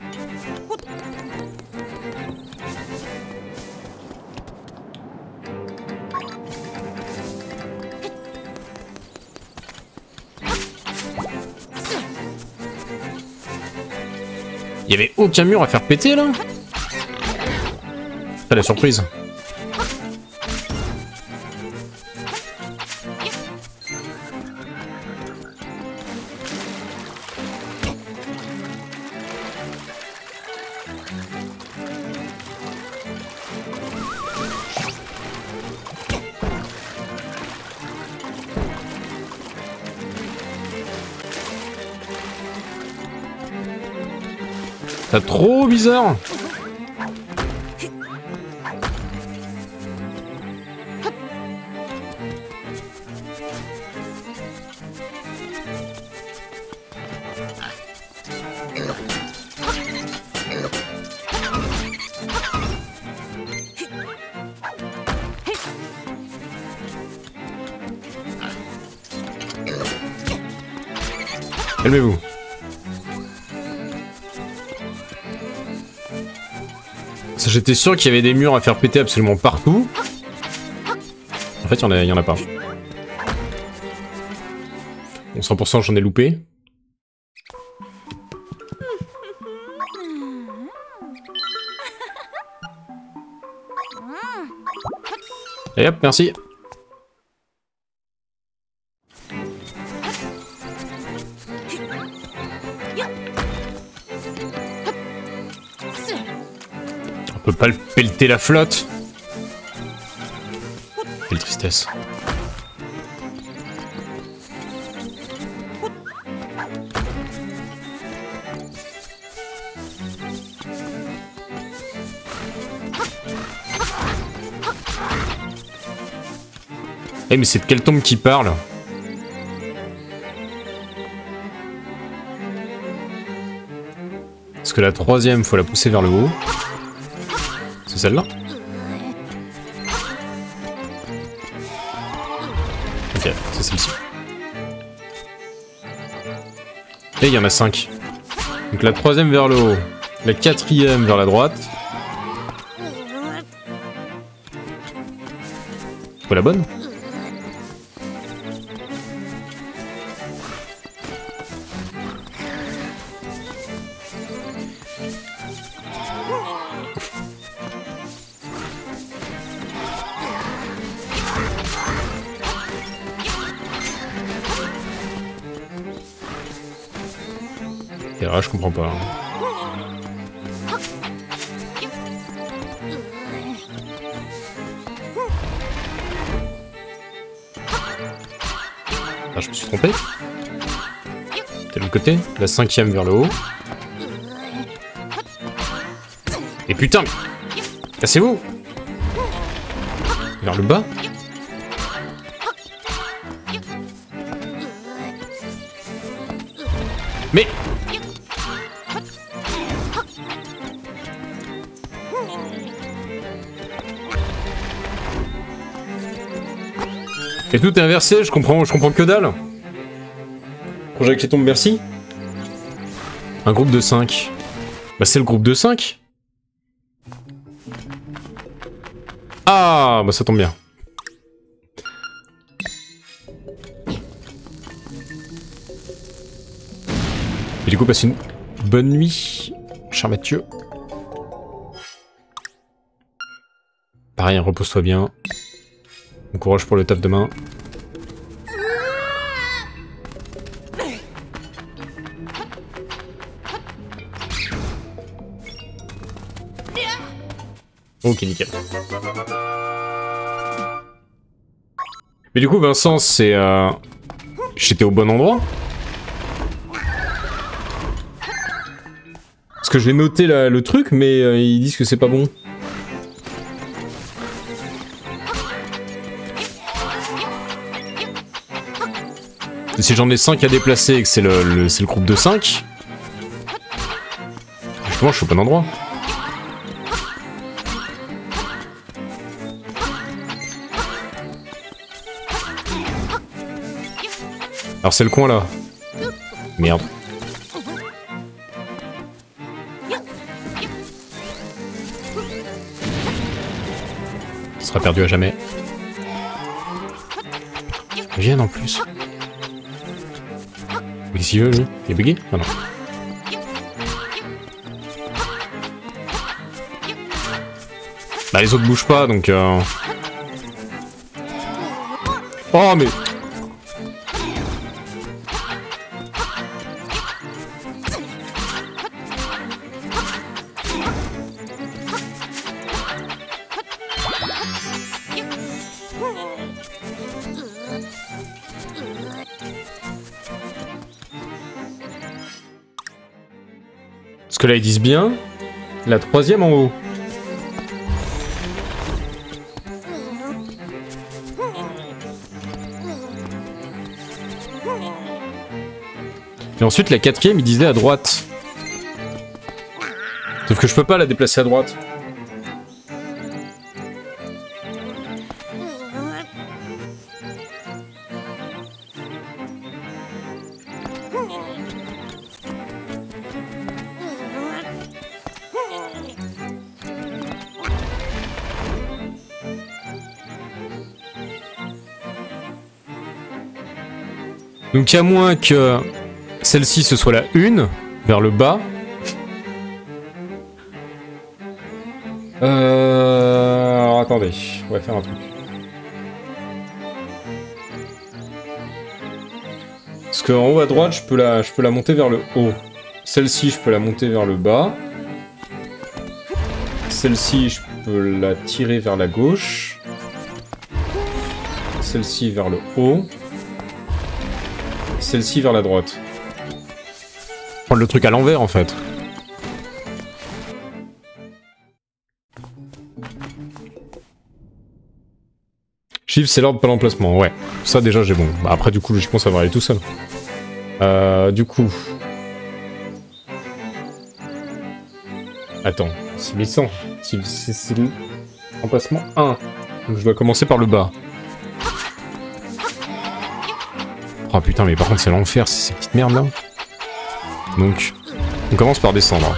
S1: Il y avait aucun mur à faire péter là. C'est la surprise. C'est trop bizarre. Calmez-vous. J'étais sûr qu'il y avait des murs à faire péter absolument partout. En fait, il y en a pas. Bon, 100% j'en ai loupé. Et hop, merci. On peut pas le pelleter la flotte. Quelle tristesse. Eh mais c'est de quelle tombe qui parle? Parce que la troisième, faut la pousser vers le haut. C'est celle-là? Ok, c'est celle-ci. Et il y en a 5. Donc la troisième vers le haut, la quatrième vers la droite. Faut la bonne. Et là, je comprends pas. Ah, je me suis trompé. De l'autre côté, la 5e vers le haut. Et putain, cassez-vous! Vers le bas. Mais... Et tout est inversé, je comprends que dalle. Projet qui tombe, merci. Un groupe de 5. Bah c'est le groupe de 5. Ah bah ça tombe bien. Et du coup passe une bonne nuit, cher Mathieu. Pareil, repose-toi bien. Bon courage pour le taf demain. Ok, nickel. Mais du coup, Vincent, c'est... J'étais au bon endroit? Parce que j'ai noté le truc, mais ils disent que c'est pas bon. Si j'en ai 5 à déplacer et que c'est le groupe de 5, justement je suis au bon endroit. Alors c'est le coin là. Merde. Ce sera perdu à jamais. Viens en plus. Qu'est-ce qu'il veut, lui? Il est bugué? Ah non. Bah les autres bougent pas, donc Oh mais... Parce que là ils disent bien, la 3e en haut. Et ensuite la 4e ils disaient à droite. Sauf que je peux pas la déplacer à droite. Donc à moins que celle-ci ce soit la 1, vers le bas. Alors attendez, on va faire un truc. Parce qu'en haut à droite, je peux la monter vers le haut. Celle-ci, je peux la monter vers le bas. Celle-ci, je peux la tirer vers la gauche. Celle-ci vers le haut. Celle-ci vers la droite. Prendre le truc à l'envers en fait. Shift c'est l'ordre pas l'emplacement, ouais. Ça déjà j'ai bon. Bah, après du coup logiquement ça va aller tout seul. Du coup... Attends, 6100. C'est l'emplacement 1. Donc je dois commencer par le bas. Oh putain mais par contre c'est l'enfer, c'est ces petites merdes là. Donc, on commence par descendre.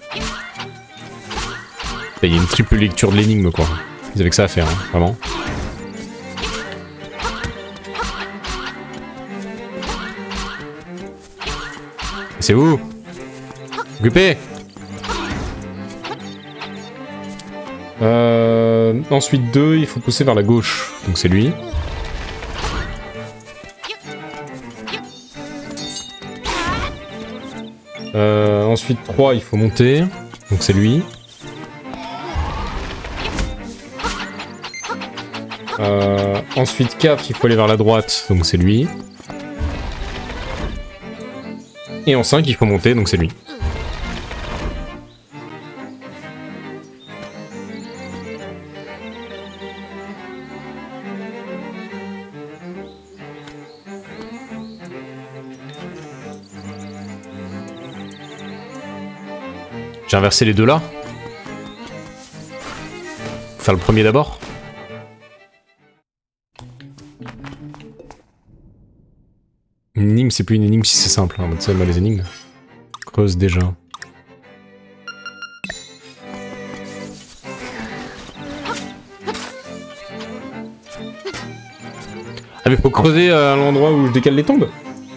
S1: Il y a une triple lecture de l'énigme quoi. Ils avaient que ça à faire, hein, vraiment. C'est où? Occupé. Ensuite 2, il faut pousser vers la gauche. Donc c'est lui. Ensuite 3, il faut monter. Donc c'est lui. Ensuite 4, il faut aller vers la droite. Donc c'est lui. Et en 5, il faut monter. Donc c'est lui. J'ai inversé les deux là. Faut faire le premier d'abord. Une énigme, c'est plus une énigme si c'est simple. Hein. Tu sais, moi les énigmes. Creuse déjà. Ah mais faut creuser à l'endroit où je décale les tombes.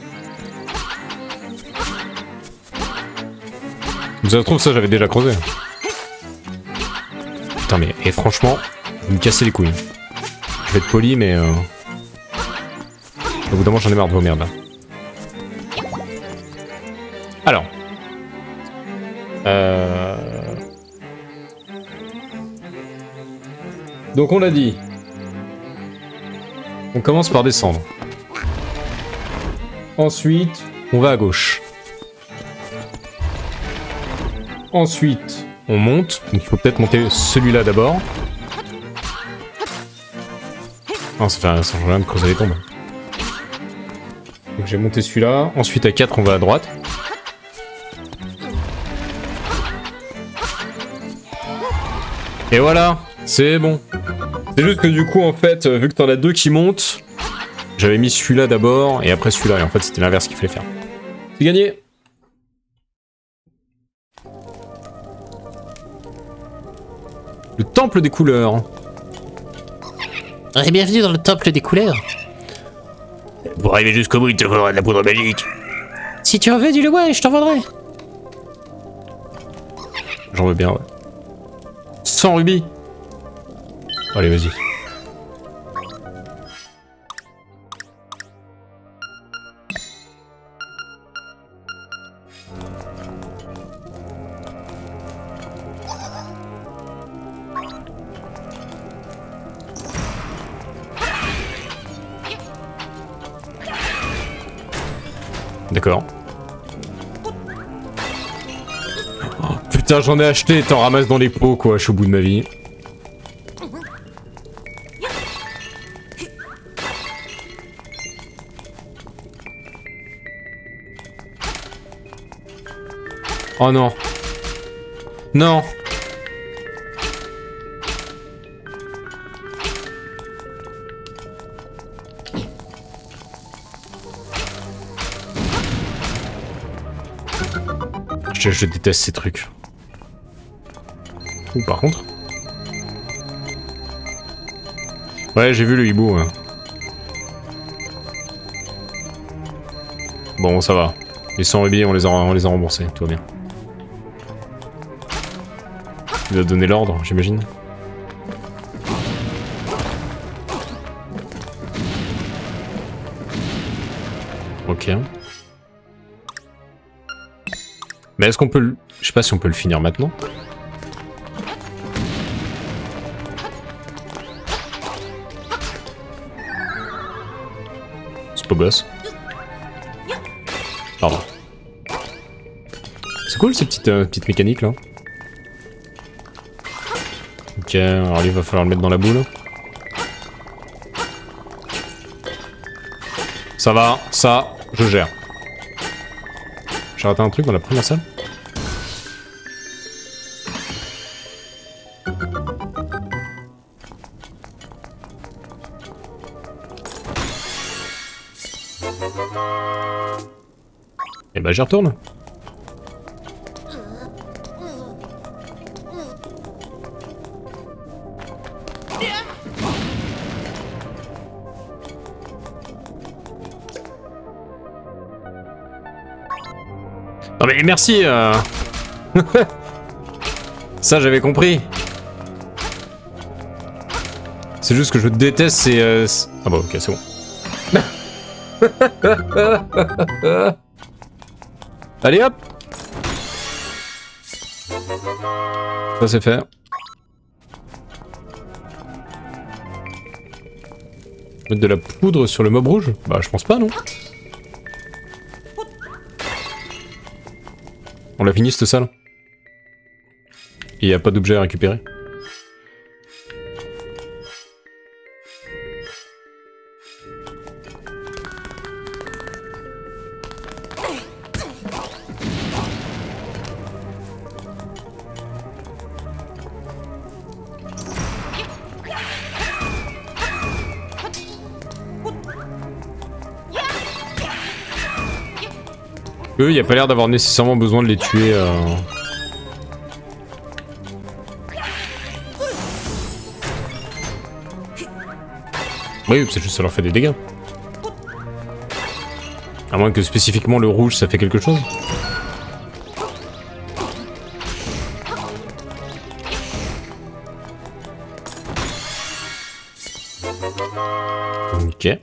S1: Ça se trouve, ça j'avais déjà creusé. Putain mais, et franchement, vous me cassez les couilles. Je vais être poli mais... Au bout d'un moment j'en ai marre de vos merdes là. Alors. Donc on l'a dit. On commence par descendre. Ensuite, on va à gauche. Ensuite, on monte. Donc il faut peut-être monter celui-là d'abord. Non, ça change rien de creuser les tombes. Donc j'ai monté celui-là. Ensuite à 4, on va à droite. Et voilà, c'est bon. C'est juste que du coup, en fait, vu que t'en as deux qui montent, j'avais mis celui-là d'abord et après celui-là. Et en fait, c'était l'inverse qu'il fallait faire. C'est gagné. Le temple des couleurs.
S2: Et bienvenue dans le temple des couleurs.
S3: Pour arriver jusqu'au bout, il te faudra de la poudre magique.
S2: Si tu en veux, dis-le moi et je t'en vendrai.
S1: J'en veux bien, ouais. 100 rubis. Allez, vas-y. D'accord. Oh, putain, j'en ai acheté, t'en ramasses dans les pots, quoi, je suis au bout de ma vie. Oh non. Non. Je déteste ces trucs. Ou par contre. Ouais, j'ai vu le hibou. Ouais. Bon, ça va. Les 100 rubis, on les a remboursés. Tout va bien. Il a donné l'ordre, j'imagine. Ok. Mais est-ce qu'on peut le... Je sais pas si on peut le finir maintenant. C'est pas gosse. Pardon. C'est cool ces petites mécaniques là. Ok, alors il va falloir le mettre dans la boule. Ça va, ça, je gère. J'ai raté un truc dans la première salle. Et bah j'y retourne. Non mais merci Ça j'avais compris. C'est juste que je déteste ces... Ah bah ok, c'est bon. Allez hop. Ça c'est fait. Mettre de la poudre sur le mob rouge? Bah je pense pas non. On l'a fini cette salle. Et y a pas d'objet à récupérer. Eux, y a pas l'air d'avoir nécessairement besoin de les tuer. Oui, c'est juste ça leur fait des dégâts. À moins que spécifiquement le rouge ça fait quelque chose. Ok.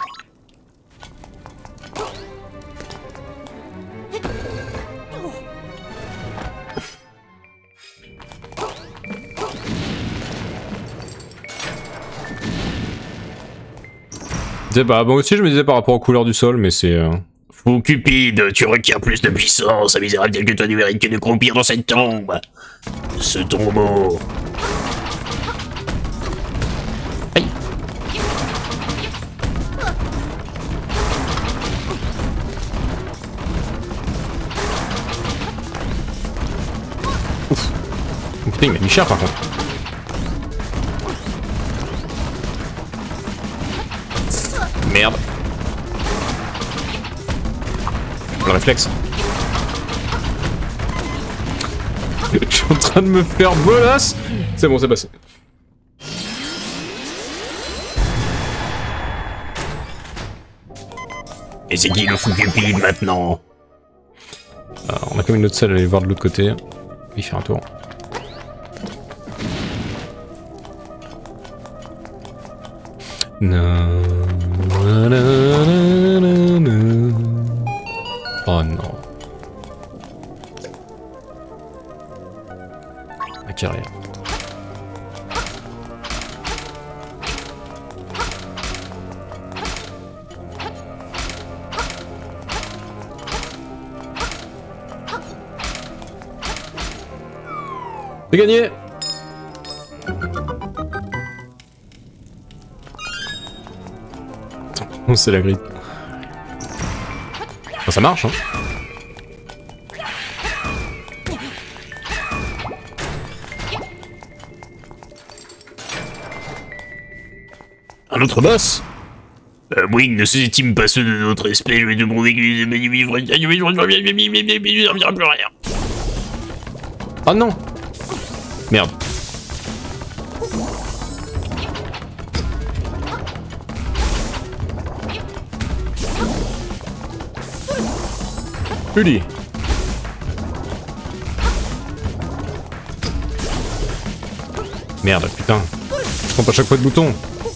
S1: Bah, moi aussi je me disais par rapport aux couleurs du sol, mais c'est...
S3: Fou Cupide, tu requiers plus de puissance, un misérable tel que toi ne mérite que de croupir dans cette tombe. Ce tombeau.
S1: Aïe. Ouf. Oh, putain, il m'a mis cher par contre. Merde. Le réflexe. Je suis en train de me faire bolasse. C'est bon, c'est passé.
S3: Et c'est qui le fou Cupide maintenant?
S1: On a comme une autre salle à aller voir de l'autre côté. Il fait un tour. Non. Oh non. La carrière. C'est gagné. Oh, c'est la grille. Oh, ça marche, hein.
S3: Un autre boss? Oui, ne sous-estime pas ceux de notre espèce, je vais te prouver que les plus rien.
S1: Oh non. Merde. Uli. Merde, putain. Je trompe à chaque fois de bouton.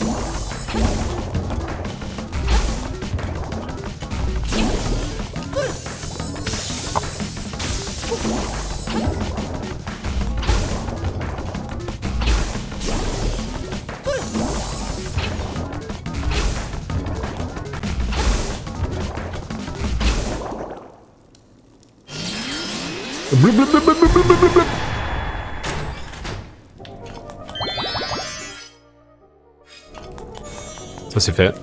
S1: Blou, blou, blou, blou, blou, blou, blou, blou. Ça c'est fait.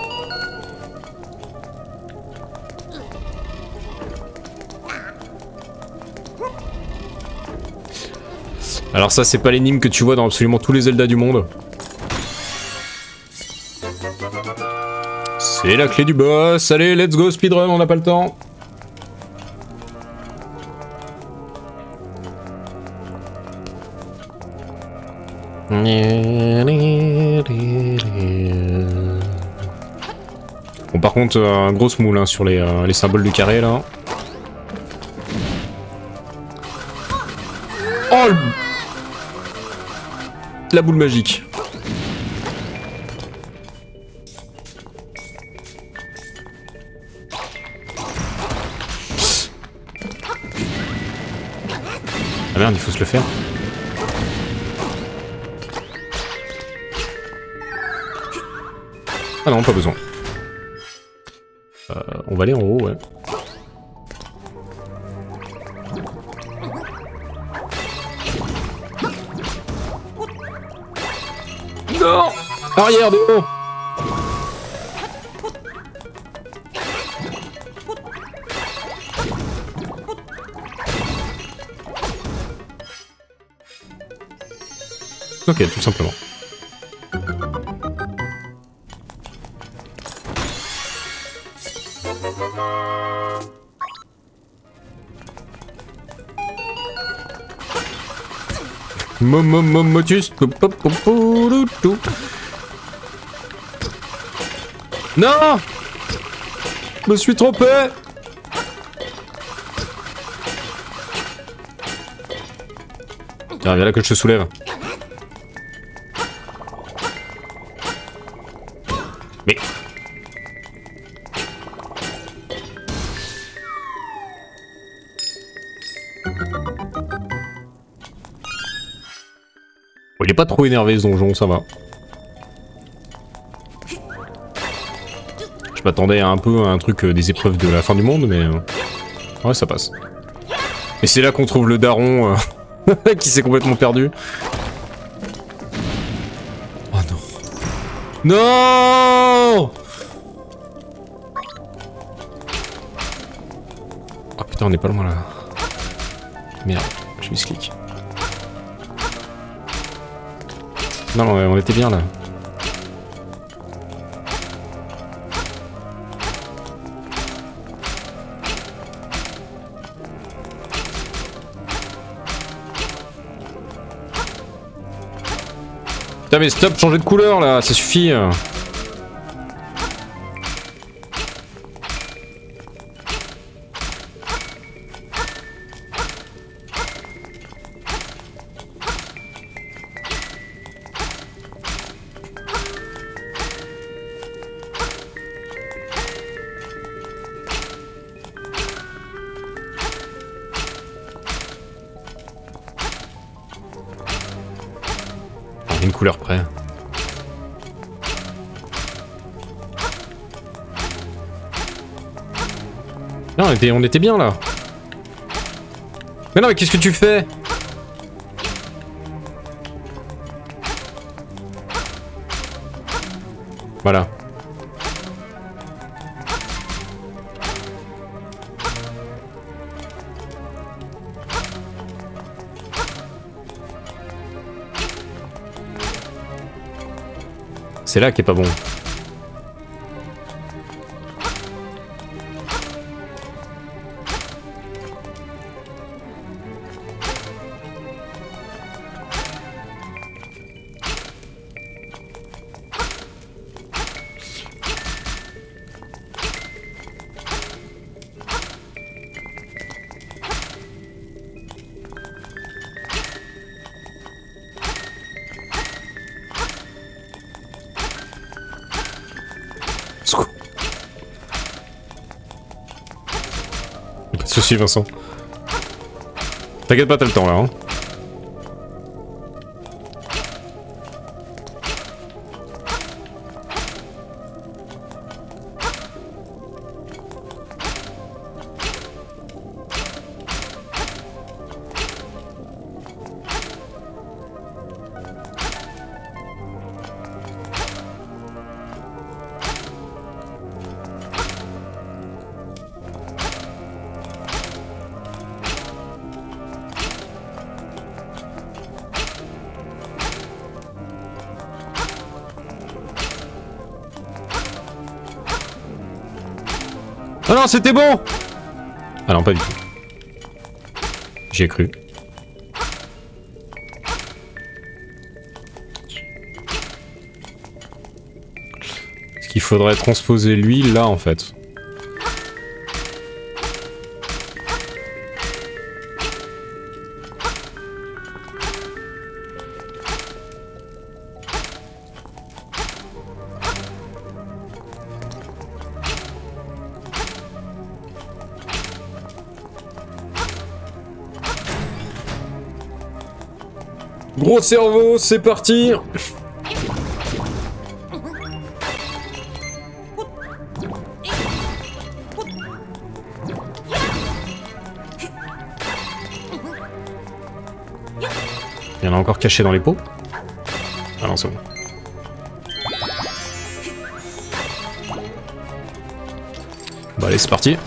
S1: Alors ça c'est pas l'énigme que tu vois dans absolument tous les Zelda du monde. C'est la clé du boss. Allez, let's go speedrun, on n'a pas le temps. Bon par contre un gros moule hein, sur les symboles du carré là. Oh la boule magique. Ah merde, il faut se le faire. Ah non, pas besoin. On va aller en haut, ouais. Non! Arrière de haut! Ok, tout simplement. Motus. Non! Je me suis trompé! Tiens, viens là que je te soulève. Mais... Bon, il est pas trop énervé ce donjon, ça va. Je m'attendais un peu à un truc des épreuves de la fin du monde, mais... ouais, ça passe. Et c'est là qu'on trouve le daron qui s'est complètement perdu. Oh non. Non! Oh putain, on est pas loin là. Merde, j'ai mis ce clic. Non, on était bien là. Putain mais stop, changer de couleur là, ça suffit. Une couleur près. Non, on était bien là. Mais non, mais qu'est-ce que tu fais? Voilà. C'est là qui est pas bon. Pas de soucis, Vincent. T'inquiète pas, t'as le temps là. Hein. Oh non, c'était bon! Ah non, pas du tout. J'y ai cru. Est-ce qu'il faudrait transposer lui là en fait? Gros cerveau, c'est parti. Il y en a encore caché dans les pots. Ah non, c'est bon. Bon allez, c'est parti.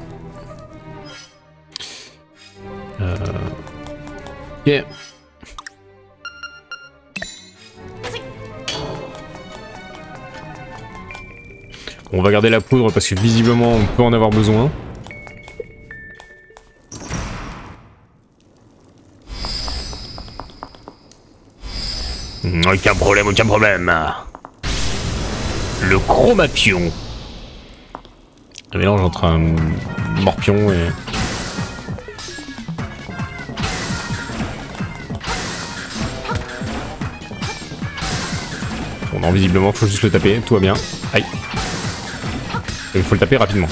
S1: Ok. On va garder la poudre parce que visiblement on peut en avoir besoin.
S3: Aucun problème, aucun problème. Le chromapion.
S1: Un mélange entre un morpion et... Bon non, visiblement faut juste le taper, tout va bien. Aïe. Et il faut le taper rapidement.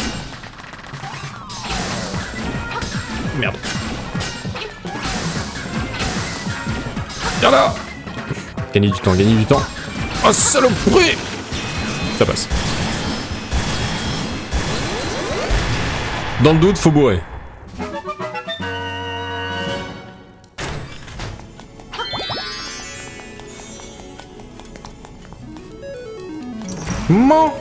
S1: Merde. Viens là. Gagner du temps, gagner du temps. Oh saloperie. Ça passe. Dans le doute, faut bourrer. Maman.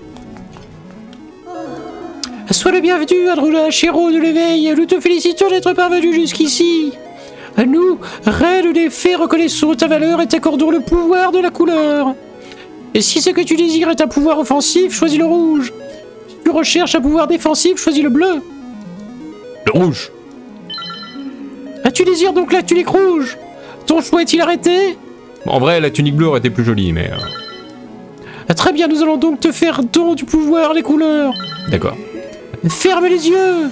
S2: Sois le bienvenu, Adroulage, héros de l'éveil. Nous te félicitons d'être parvenu jusqu'ici. À nous, reine des fées, reconnaissons ta valeur et t'accordons le pouvoir de la couleur. Et si ce que tu désires est un pouvoir offensif, choisis le rouge. Si tu recherches un pouvoir défensif, choisis le bleu.
S1: Le rouge.
S2: Tu désires donc la tunique rouge. Ton choix est-il arrêté?
S1: En vrai, la tunique bleue aurait été plus jolie, mais...
S2: Très bien, nous allons donc te faire don du pouvoir des couleurs.
S1: D'accord.
S2: Ferme les yeux.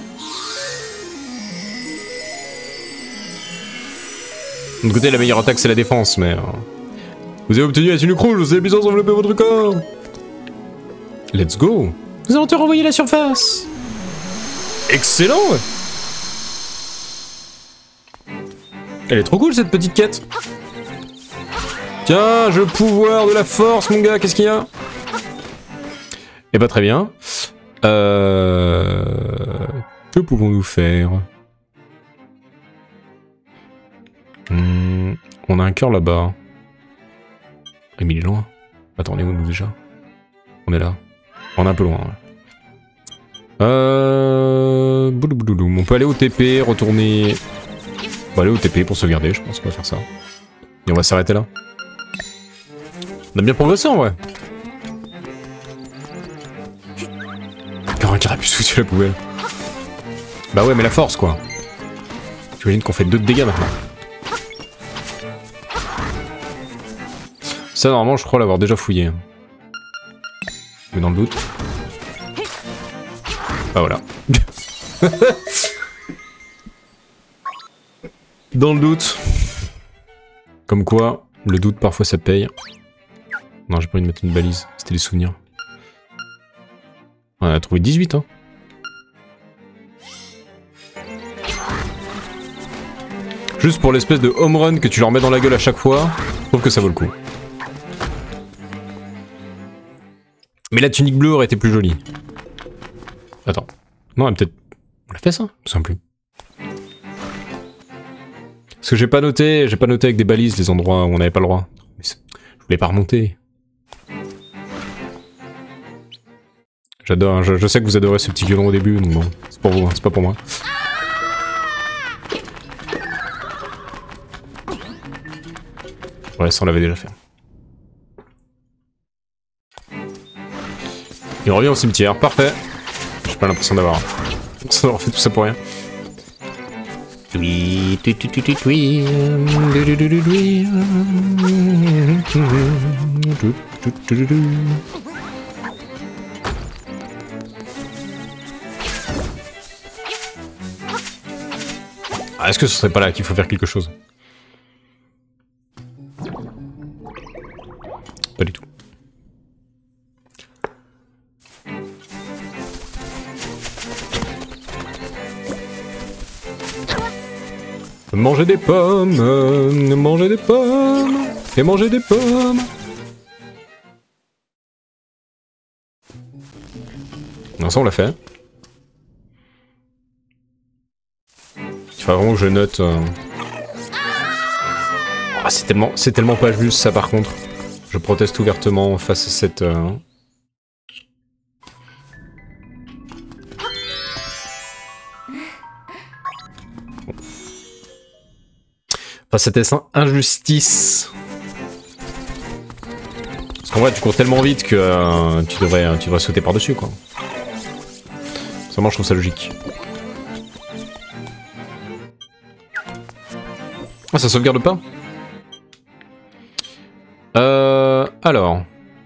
S1: De l'autre côté, la meilleure attaque, c'est la défense, mais... Vous avez obtenu la tunique rouge, vous avez puissance envelopper votre corps. Let's go.
S2: Nous allons te renvoyer la surface.
S1: Excellent. Elle est trop cool, cette petite quête. Tiens, je pouvoir de la force, mon gars, qu'est-ce qu'il y a? Eh bah, très bien. Que pouvons-nous faire? On a un cœur là-bas. Mais il est loin. Attendez, où nous déjà? On est là. On est un peu loin. Ouais. On peut aller au TP, retourner... On va aller au TP pour sauvegarder, je pense qu'on va faire ça. Et on va s'arrêter là. On a bien progressé en vrai. Encore un carapuce sous la poubelle. Bah ouais, mais la force quoi. J'imagine qu'on fait 2 de dégâts maintenant. Ça normalement je crois l'avoir déjà fouillé. Mais dans le doute. Ah voilà. Dans le doute. Comme quoi, le doute parfois ça paye. Non, j'ai pas envie de mettre une balise, c'était des souvenirs. On a trouvé 18 hein. Juste pour l'espèce de home run que tu leur mets dans la gueule à chaque fois, je trouve que ça vaut le coup. Mais la tunique bleue aurait été plus jolie. Attends. Non, peut-être... On l'a fait ça? Je me souviens plus. Parce que j'ai pas noté avec des balises les endroits où on n'avait pas le droit. Mais je voulais pas remonter. J'adore, je sais que vous adorez ce petit violon au début, donc bon, c'est pour vous, hein, c'est pas pour moi. Ouais, ça on l'avait déjà fait. Et on revient au cimetière, parfait. J'ai pas l'impression d'avoir fait tout ça pour rien. Oui, oui. Ah, est-ce que ce serait pas là qu'il faut faire quelque chose? Pas du tout. Manger des pommes, manger des pommes, et manger des pommes. Non, ça on l'a fait. Il faudra vraiment que je note... Oh, c'est tellement pas juste ça par contre. Je proteste ouvertement face à cette... Face à cette injustice. Parce qu'en vrai tu cours tellement vite que tu devrais sauter par-dessus quoi. Vraiment je trouve ça logique. Ah ça sauvegarde pas? Alors...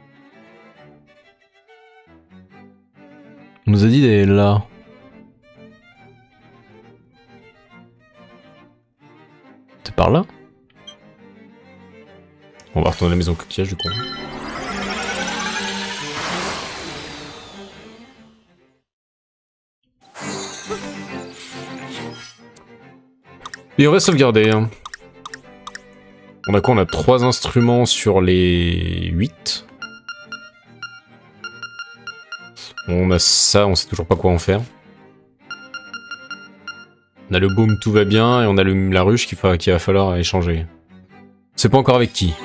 S1: On nous a dit d'aller là. C'est par là? On va retourner à la maison coquillage du coup. Et on va sauvegarder. On a quoi? On a 3 instruments sur les 8. On a ça, on sait toujours pas quoi en faire. On a le boom, tout va bien, et on a la ruche qu'il va falloir échanger. C'est pas encore avec qui.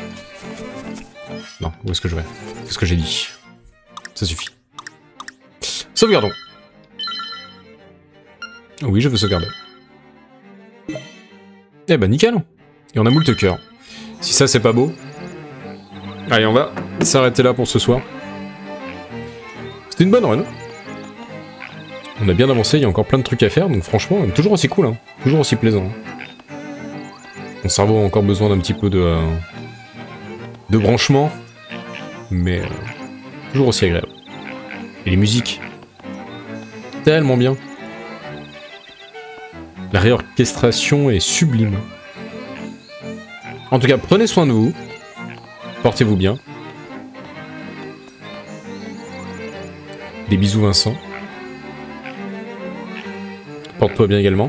S1: Non, où est-ce que je vais? Qu'est-ce que j'ai dit? Ça suffit. Sauvegardons. Oui, je veux sauvegarder. Eh ben nickel. Et on a moult cœur. Si ça c'est pas beau. Allez, on va s'arrêter là pour ce soir. C'était une bonne run. On a bien avancé, il y a encore plein de trucs à faire, donc franchement, toujours aussi cool, hein. Toujours aussi plaisant. Mon cerveau a encore besoin d'un petit peu de branchement, mais toujours aussi agréable. Et les musiques, tellement bien. La réorchestration est sublime. En tout cas, prenez soin de vous, portez-vous bien. Des bisous Vincent. Porte-toi bien également.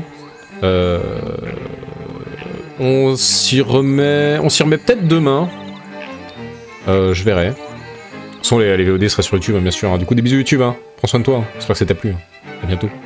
S1: On s'y remet peut-être demain. Je verrai. De toute façon, les VOD seraient sur YouTube, hein, bien sûr. Hein. Du coup, des bisous YouTube. Hein. Prends soin de toi. Hein. J'espère que ça t'a plu. Hein. À bientôt.